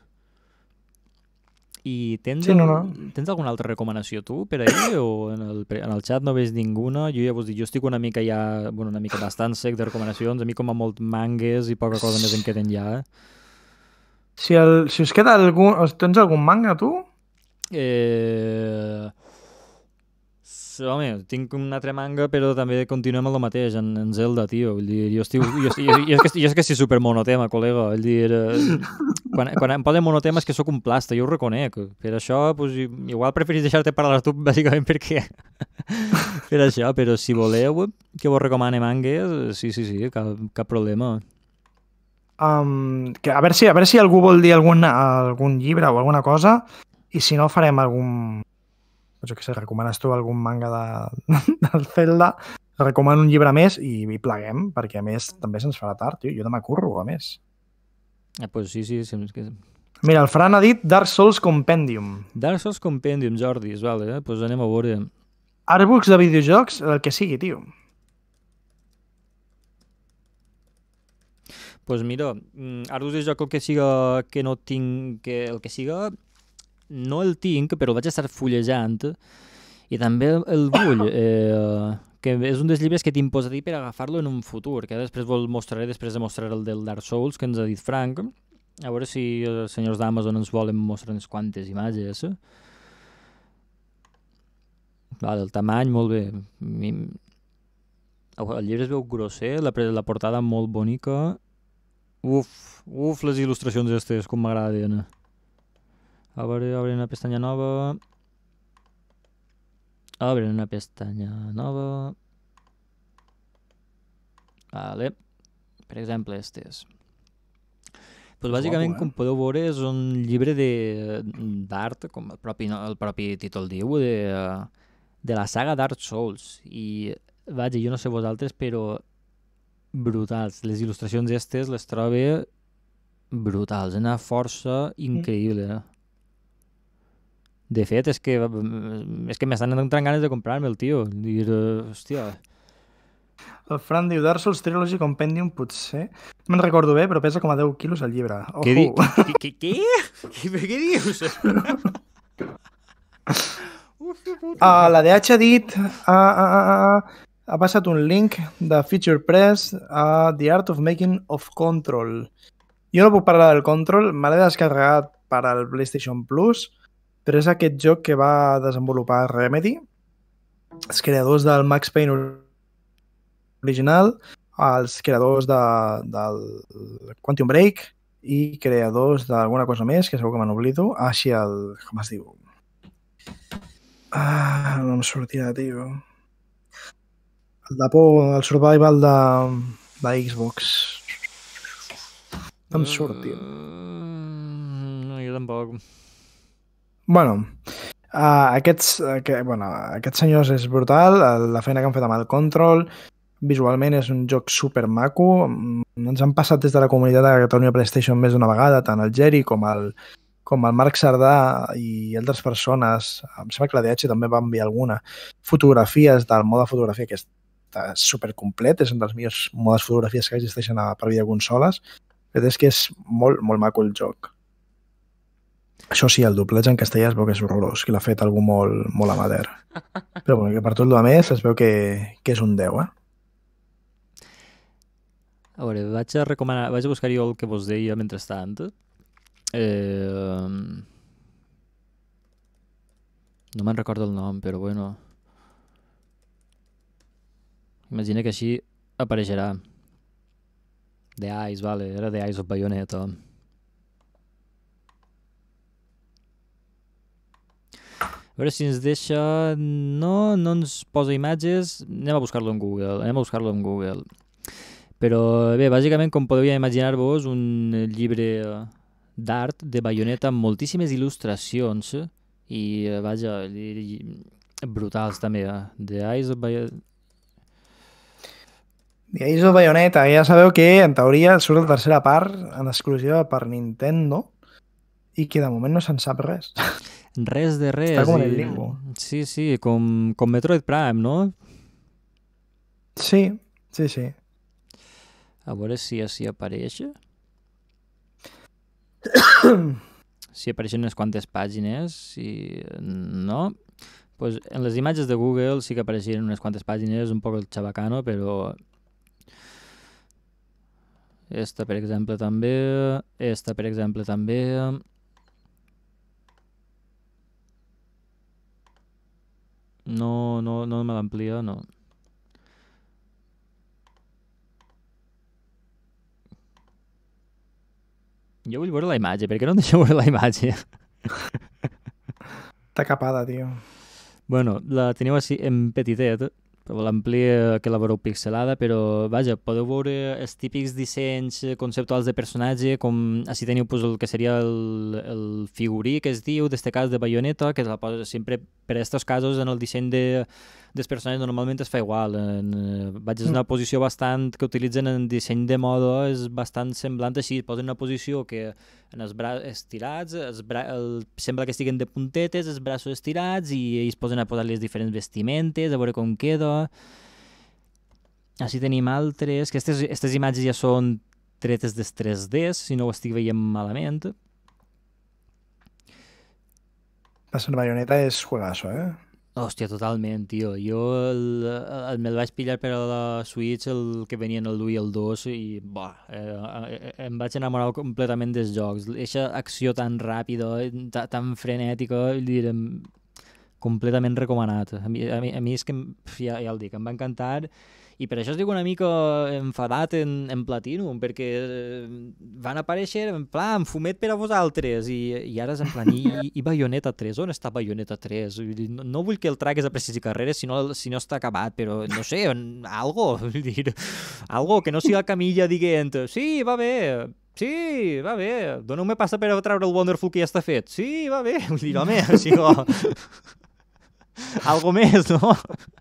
I tens, sí, no, no. El, tens alguna altra recomanació tu per a ell o en el, en el xat no veus ninguna? Jo ja vos dic, jo estic una mica ja, bueno, una mica bastant sec de recomanacions, a mi com a molt mangues i poca cosa més en queden ja. Si, el, si us queda algun... Tens algun manga, tu? Eh... Home, tinc un altre manga, però també continuem amb el mateix, en, en Zelda, tio. Vull dir, jo, estic, jo, estic, jo, jo, jo, és que, jo és que soc super monotema, col·lega. Vull dir, eh, quan, quan em posen monotema és que sóc un plasta, jo ho reconec. Per això, pues, igual preferís deixar-te parlar tu, bàsicament perquè... per això, però si voleu que vos recomane mangues, sí, sí, sí, cap, cap problema. Um, que a, veure si, a veure si algú vol dir algun, algun llibre o alguna cosa, i si no farem algun... jo què sé, recomanes tu algun manga de, del Zelda, recomano un llibre més i, i pleguem, perquè a més també se'ns farà tard, tio. Jo demà curro, a més. Ah, pues sí, sí. sí que... Mira, el Fran ha dit Dark Souls Compendium. Dark Souls Compendium, Jordi, vale, eh? Pues anem a veure. Artbooks de videojocs, el que sigui, tio. Pues mira, artbooks de joc el que siga que no tinc, que el que siga no el tinc, però el vaig estar fullejant i també el, el vull, eh, que és un dels llibres que tinc posat per agafar-lo en un futur, que després vol mostraré, després de mostrar el del Dark Souls que ens ha dit Frank, a veure si els senyors d'Amazon ens volen mostrar unes quantes imatges. Vale, el tamany, molt bé. El llibre es veu grosser, la, la portada molt bonica. Uf, uf, les il·lustracions aquestes, com m'agraden. A veure, obre una pestanya nova. Obre una pestanya nova. Vale. Per exemple, aquestes. Pues bàsicament, com podeu veure, és un llibre d'art, com el propi, el propi títol diu, de, de la saga Dark Souls. I, vaja, jo no sé vosaltres, però brutals. Les il·lustracions aquestes les trobo brutals, una força increïble. De fet, és que és que m'estan entrant ganes de comprar-me el tio. Dir, hòstia... El Fran diu Dark Souls Trilogy Compendium, potser. No me'n recordo bé, però pesa com a deu quilos el llibre. Ojo. Què, di... què, què, què? Què, què dius? uh, la D H ha dit... Uh, uh, uh, ha passat un link de Feature Press a The Art of Making of Control. Jo no puc parlar del Control, me l'he descarregat per al PlayStation Plus, però és aquest joc que va desenvolupar Remedy, els creadors del Max Payne original, els creadors de, del Quantum Break i creadors d'alguna cosa més, que segur que me n'oblido. Ah, així el... com es diu? Ah, no em sortirà, tio. El de por, el survival de, de Xbox. No em surt, tio. No, jo tampoc. Bueno, uh, aquests, uh, que, bueno, aquests senyors és brutal, la feina que han fet amb el Control, visualment és un joc super maco, ens han passat des de la comunitat de Catalunya PlayStation més d'una vegada, tant el Geri com el, com el Marc Sardà i altres persones, em sembla que la D H també va enviar alguna, fotografies del mode fotografia que està supercomplet, és un dels millors modes fotografies que existeixen a, per videoconsoles, però és que és molt, molt maco el joc. Això sí, el doblatge en castellà es veu que és horrorós, que l'ha fet algú molt, molt amateur. Però bueno, que per tot el més es veu que, que és un deu, eh? A veure, vaig a recomanar, vaig a buscar jo el que vos deia mentrestant. Eh... No me'n recordo el nom, però bueno. Imagina que així apareixerà. The Eyes, vale, era The Eyes of Bayonetta. A veure si ens deixa... No, no ens posa imatges. Anem a buscar-lo en Google. Anem a buscar-lo en Google. Però bé, bàsicament, com podeu imaginar-vos, un llibre d'art de Bayonetta amb moltíssimes il·lustracions i, vaja, brutals també. The Eyes of Bayonetta... The Eyes of Bayonetta, ja sabeu que en teoria surt la tercera part en exclusiva per Nintendo i que de moment no se'n sap res. Res de res. Està com en el limbo. Sí, sí, com, com Metroid Prime, no? Sí, sí, sí. A veure si així apareix. Si apareixen unes quantes pàgines, si no... Pues en les imatges de Google sí que apareixen unes quantes pàgines, un poc el xabacano, però... Esta, per exemple, també. Esta, per exemple, també. No, no, no me l'amplia, no. Jo vull veure la imatge, per què no em deixeu veure la imatge? Està capada, tio. Bueno, la teniu així en petitet, però l'amplia que la veureu pixelada, però vaja, podeu veure els típics dissenys conceptuals de personatge, com així teniu pues, el que seria el, el figurí que es diu, d'este cas de Bayonetta, que la posa sempre per a aquests casos en el disseny de, dels personatges normalment es fa igual. En, eh, vaig a una posició bastant que utilitzen en disseny de moda, és bastant semblant així, posen una posició que en els braços estirats, els bra el, sembla que estiguen de puntetes, els braços estirats, i ells posen a posar les diferents vestimentes, a veure com queda. Així tenim altres, que aquestes imatges ja són tretes dels tres D, si no ho estic veient malament. La Bayonetta és juegazo, eh? Hòstia, totalment, tio. Jo el, el, me'l vaig pillar per a la Switch, el que venien el u i el dos, i bah, eh, em vaig enamorar completament dels jocs. Eixa acció tan ràpida, tan frenètica, direm, completament recomanat. A mi, a mi, a mi és que, ja, ja el dic, em va encantar. I per això estic una mica enfadat en, en Platinum, perquè van aparèixer en plan, fumet per a vosaltres, i, i ara és en plan, i, i Bayonetta tres? On està Bayonetta tres? No, no vull que el tragues a Precis i Carreres si no, si no està acabat, però no sé, algo, vull dir, algo que no sigui la Camilla dient, sí, va bé, sí, va bé, dona-me passa per a treure el Wonderful que ja està fet, sí, va bé, vull dir, home, o sigui, oh. Algo més, no?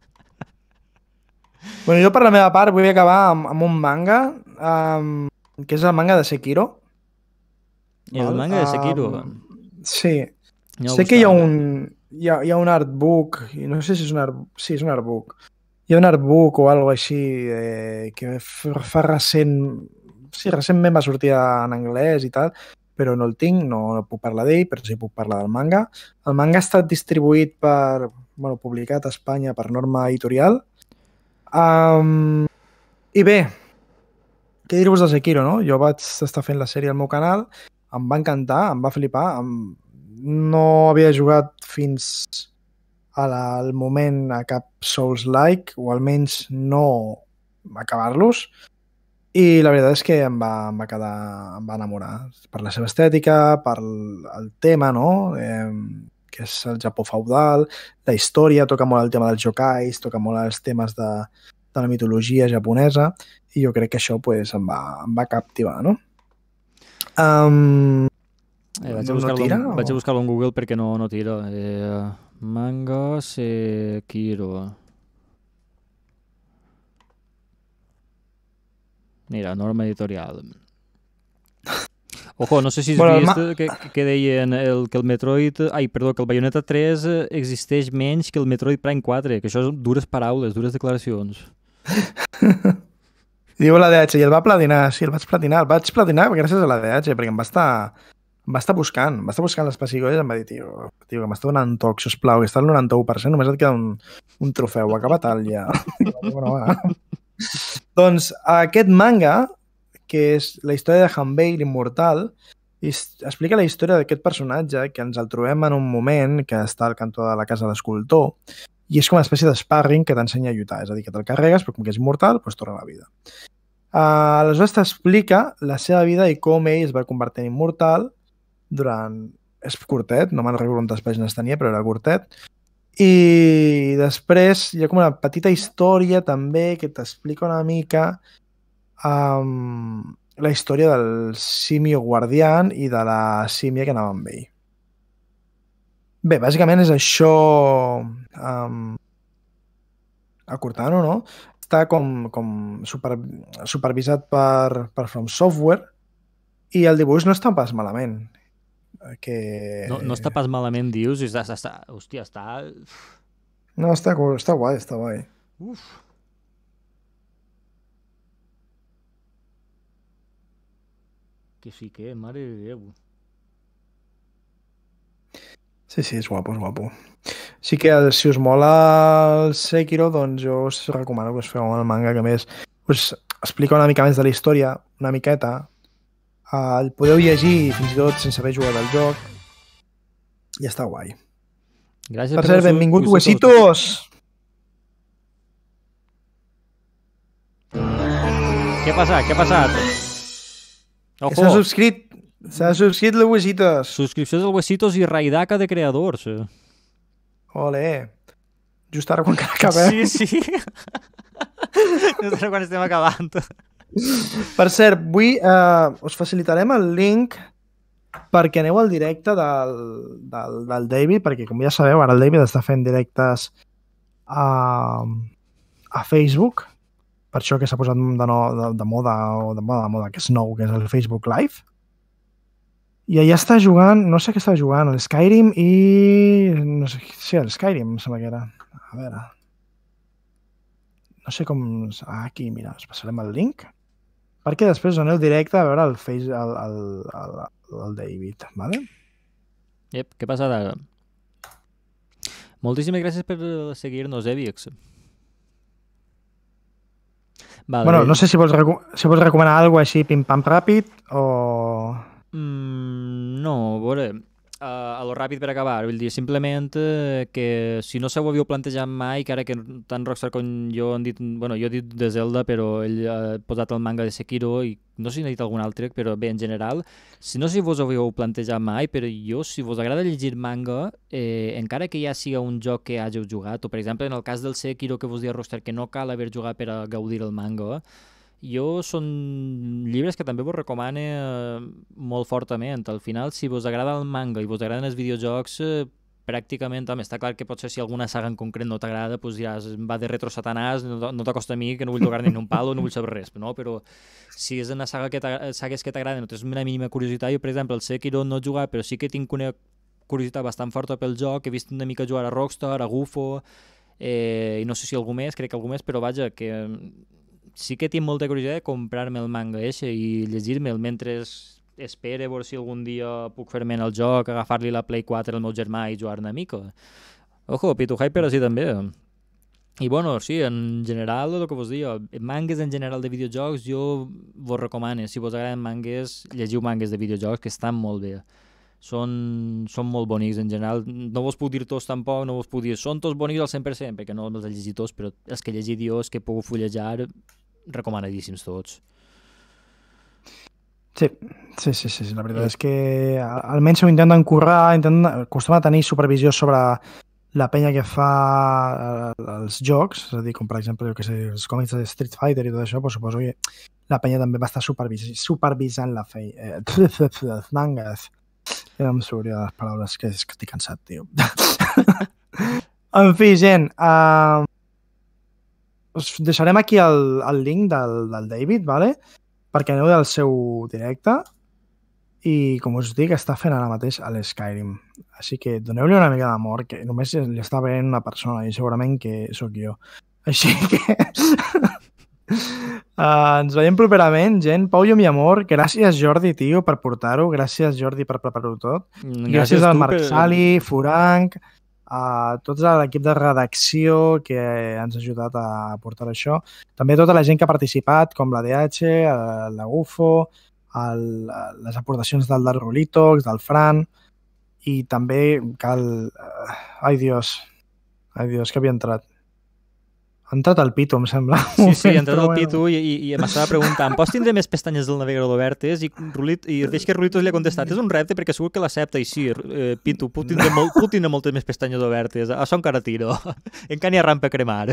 Bueno, jo per la meva part vull acabar amb, amb un manga, um, que és el manga de Sekiro. El val? Manga de Sekiro? Um, sí. No sé que hi ha un, hi ha, hi ha un artbook, i no sé si és un artbook, sí, és un artbook. Hi ha un artbook o alguna així eh, que fa recent, sí, recentment va sortir en anglès i tal, però no el tinc, no, no puc parlar d'ell, però sí puc parlar del manga. El manga ha estat distribuït per, bueno, publicat a Espanya per Norma Editorial. Um, I bé, què dir-vos de Sekiro, no? Jo vaig estar fent la sèrie al meu canal, em va encantar, em va flipar, em... no havia jugat fins al moment a cap Souls-like, o almenys no acabar-los, i la veritat és que em va, em va quedar, em va enamorar per la seva estètica, per el tema, no? Eh, que és el Japó feudal, la història, toca molt el tema dels yokais, toca molt els temes de, de la mitologia japonesa, i jo crec que això pues, em, va, em va captivar, no? Um, eh, vaig, a buscar no tira, vaig a buscar-lo en Google perquè no, no tira. Eh, manga Sekiro. Mira, Norma Editorial. Ojo, no sé si has bueno, vist ma... que, que deien el, que el Metroid... Ai, perdó, que el Bayonetta tres existeix menys que el Metroid Prime quatre, que això són dures paraules, dures declaracions. Diu l'A D H, i el va platinar, sí, el vaig platinar, el vaig platinar gràcies a l'A D H, perquè em va estar, em va estar buscant, em va estar buscant les pessigolles i em va dir, tio, tio que m'està donant toc, sisplau, que està al noranta-u per cent, només et queda un, un trofeu, acaba tal ja. Bueno, va. Doncs aquest manga, que és la història de Hanbei, l'immortal, i explica la història d'aquest personatge que ens el trobem en un moment que està al cantó de la casa d'escultor i és com una espècie d'sparring que t'ensenya a lluitar, és a dir, que te'l carregues, però com que és immortal, doncs torna a la vida. Uh, aleshores t'explica la seva vida i com ell es va convertir en immortal durant... És curtet, no me'n recordo quantes pàgines tenia, però era curtet. I després hi ha com una petita història també que t'explica una mica Um, la història del simio guardián i de la símia que anava amb ell. Bé, bàsicament és això um, acortant-ho, no? Està com, com super, supervisat per, per From Software i el dibuix no està pas malament. Que... No, no està pas malament, dius? Està, està, hòstia, està... No, està, està guai, està guai. Uf. Que sí que, mare de Déu. Sí, sí, és guapo, és guapo. Sí que si us mola el Sekiro, doncs jo us recomano que us feu el manga, que més us explica una mica més de la història, una miqueta. Uh, el podeu llegir fins i tot sense haver jugat al joc. I està guai. Gràcies per cert, benvingut, huesitos! Què ha passat? Què ha passat? S'ha subscrit, s'ha subscrit el Huesitos. Subscripcions del Huesitos i Raidaka de creadors. Ole. Just ara quan acabem. Sí, sí. Just ara quan estem acabant. Per cert, avui eh, us facilitarem el link perquè aneu al directe del, del, del David, perquè com ja sabeu, ara el David està fent directes a, a Facebook, per això que s'ha posat de, no, de, de moda, o de moda, de moda, que és nou, que és el Facebook Live. I allà està jugant, no sé què està jugant, el Skyrim i... no sé, sí, el Skyrim, em sembla que era. A veure... No sé com... Ah, aquí, mira, us passarem el link. Perquè després aneu directe a veure el, face, el, el, el, el David, ¿vale? Yep, què passa d'ara? Moltíssimes gràcies per seguir-nos, eh, Vix? Vale, bueno, bé. no sé si vols, recu si vols recomanar alguna cosa així pim-pam ràpid o... Mm, no, a veure, uh, a lo ràpid per acabar, vull dir, simplement uh, que si no se ho havíeu plantejat mai, que ara que tant Rockstar com jo han dit, bueno, jo he dit de Zelda, però ell ha posat el manga de Sekiro i no sé si n'ha dit algun altre, però bé, en general, si no sé si vos ho havíeu plantejat mai, però jo, si vos agrada llegir manga, eh, encara que ja siga un joc que hàgiu jugat, o per exemple, en el cas del Sekiro que vos dia Rockstar, que no cal haver jugat per a gaudir el manga, jo són llibres que també vos recomane eh, molt fortament. Al final, si vos agrada el manga i vos agraden els videojocs, eh, pràcticament, home, està clar que potser si alguna saga en concret no t'agrada, doncs diràs, va de retro satanàs, no, no t'acosta a mi, que no vull tocar ni un palo, no vull saber res, no? Però si és una saga que sagues que t'agraden, no tens una mínima curiositat, jo, per exemple, el Sekiro no he jugat, però sí que tinc una curiositat bastant forta pel joc, he vist una mica jugar a Rockstar, a Gufo, eh, i no sé si algú més, crec que algú més, però vaja, que sí que tinc molta curiositat de comprar-me el manga eixe i llegir-me'l mentre espere veure si algun dia puc fer-me en el joc, agafar-li la Play quatre al meu germà i jugar una mica. Ojo, Pitu Hyper així també. I bueno, sí, en general, el que vos diu, mangues en general de videojocs, jo vos recomano, si vos agraden mangues, llegiu mangues de videojocs que estan molt bé. Són, són molt bonics en general, no vos puc dir tots tampoc, no vos puc dir són tots bonics al cent per cent, perquè no els he llegit tots, però els que he llegit jo, els que he pogut fullejar, recomanadíssims tots. Sí, sí, sí, sí. La veritat sí. és que almenys ho intenten currar, intenten, acostuma a tenir supervisió sobre la penya que fa els jocs, és a dir, com per exemple, jo que sé, els còmics de Street Fighter i tot això, pues suposo que la penya també va estar supervis supervisant la feina. Eh, mangas. Ja em sobria les paraules, que és que estic cansat, tio. En fi, gent, uh, us deixarem aquí el, el link del, del David, ¿vale? Perquè aneu del seu directe i, com us dic, està fent ara mateix a l'Skyrim. Així que doneu-li una mica d'amor, que només li està veient una persona i segurament que sóc jo. Així que... uh, ens veiem properament, gent. Pau i mi amor, gràcies Jordi, tio, per portar-ho. Gràcies Jordi per preparar-ho tot. Gràcies, gràcies al Marc per... Sali, Furanc, a tots l'equip de redacció que ens ha ajudat a portar això. També tota la gent que ha participat, com la D H, la Gufo, el, les aportacions del Dark Rolitox, del Fran, i també cal... Ai, Dios. Ai, Dios, que havia entrat. Ha entrat el Pitu, em sembla. Sí, sí, ha entrat el Pitu i, i, i m'estava preguntant, pots tindre més pestanyes del navegador obertes? I, Rulit, i veig que Rulitos li ha contestat, és un repte perquè segur que l'accepta. I sí, eh, Pitu, puc tindre, molt, puc tindre moltes més pestanyes obertes. A això encara tiro. Encara n'hi ha rampa a cremar.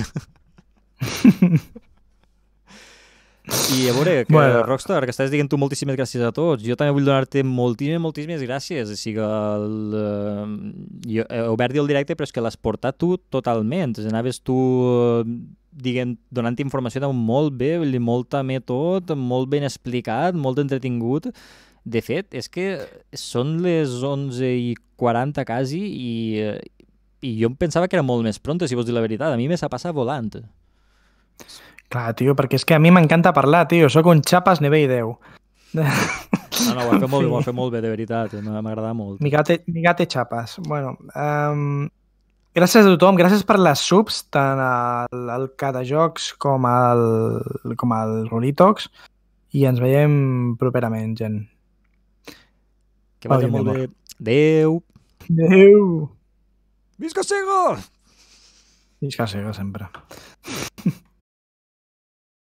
I a veure, que bueno. Rockstar, que estàs dient tu moltíssimes gràcies a tots. Jo també vull donar-te moltíssimes, moltíssimes gràcies. O sigui, el, uh, jo he obert el directe, però és que l'has portat tu totalment. Anaves tu, diguem, donant informació molt bé, molt també tot, molt ben explicat, molt entretingut. De fet, és que són les onze i quaranta quasi i, i jo em pensava que era molt més pronta, si vols dir la veritat. A mi me s'ha passat volant. Clar, tio, perquè és que a mi m'encanta parlar, tio. Soc un xapes nivell deu. No, no, ho has fet molt bé, ho has fet molt bé, de veritat. M'agrada molt. Migate, migate xapes. Bueno, um, gràcies a tothom. Gràcies per les subs, tant al, al Catajocs com al, com al Rolitox. I ens veiem properament, gent. Que vagi molt bé. Adéu. Adéu. Visca Sega! Visca Sega, sempre.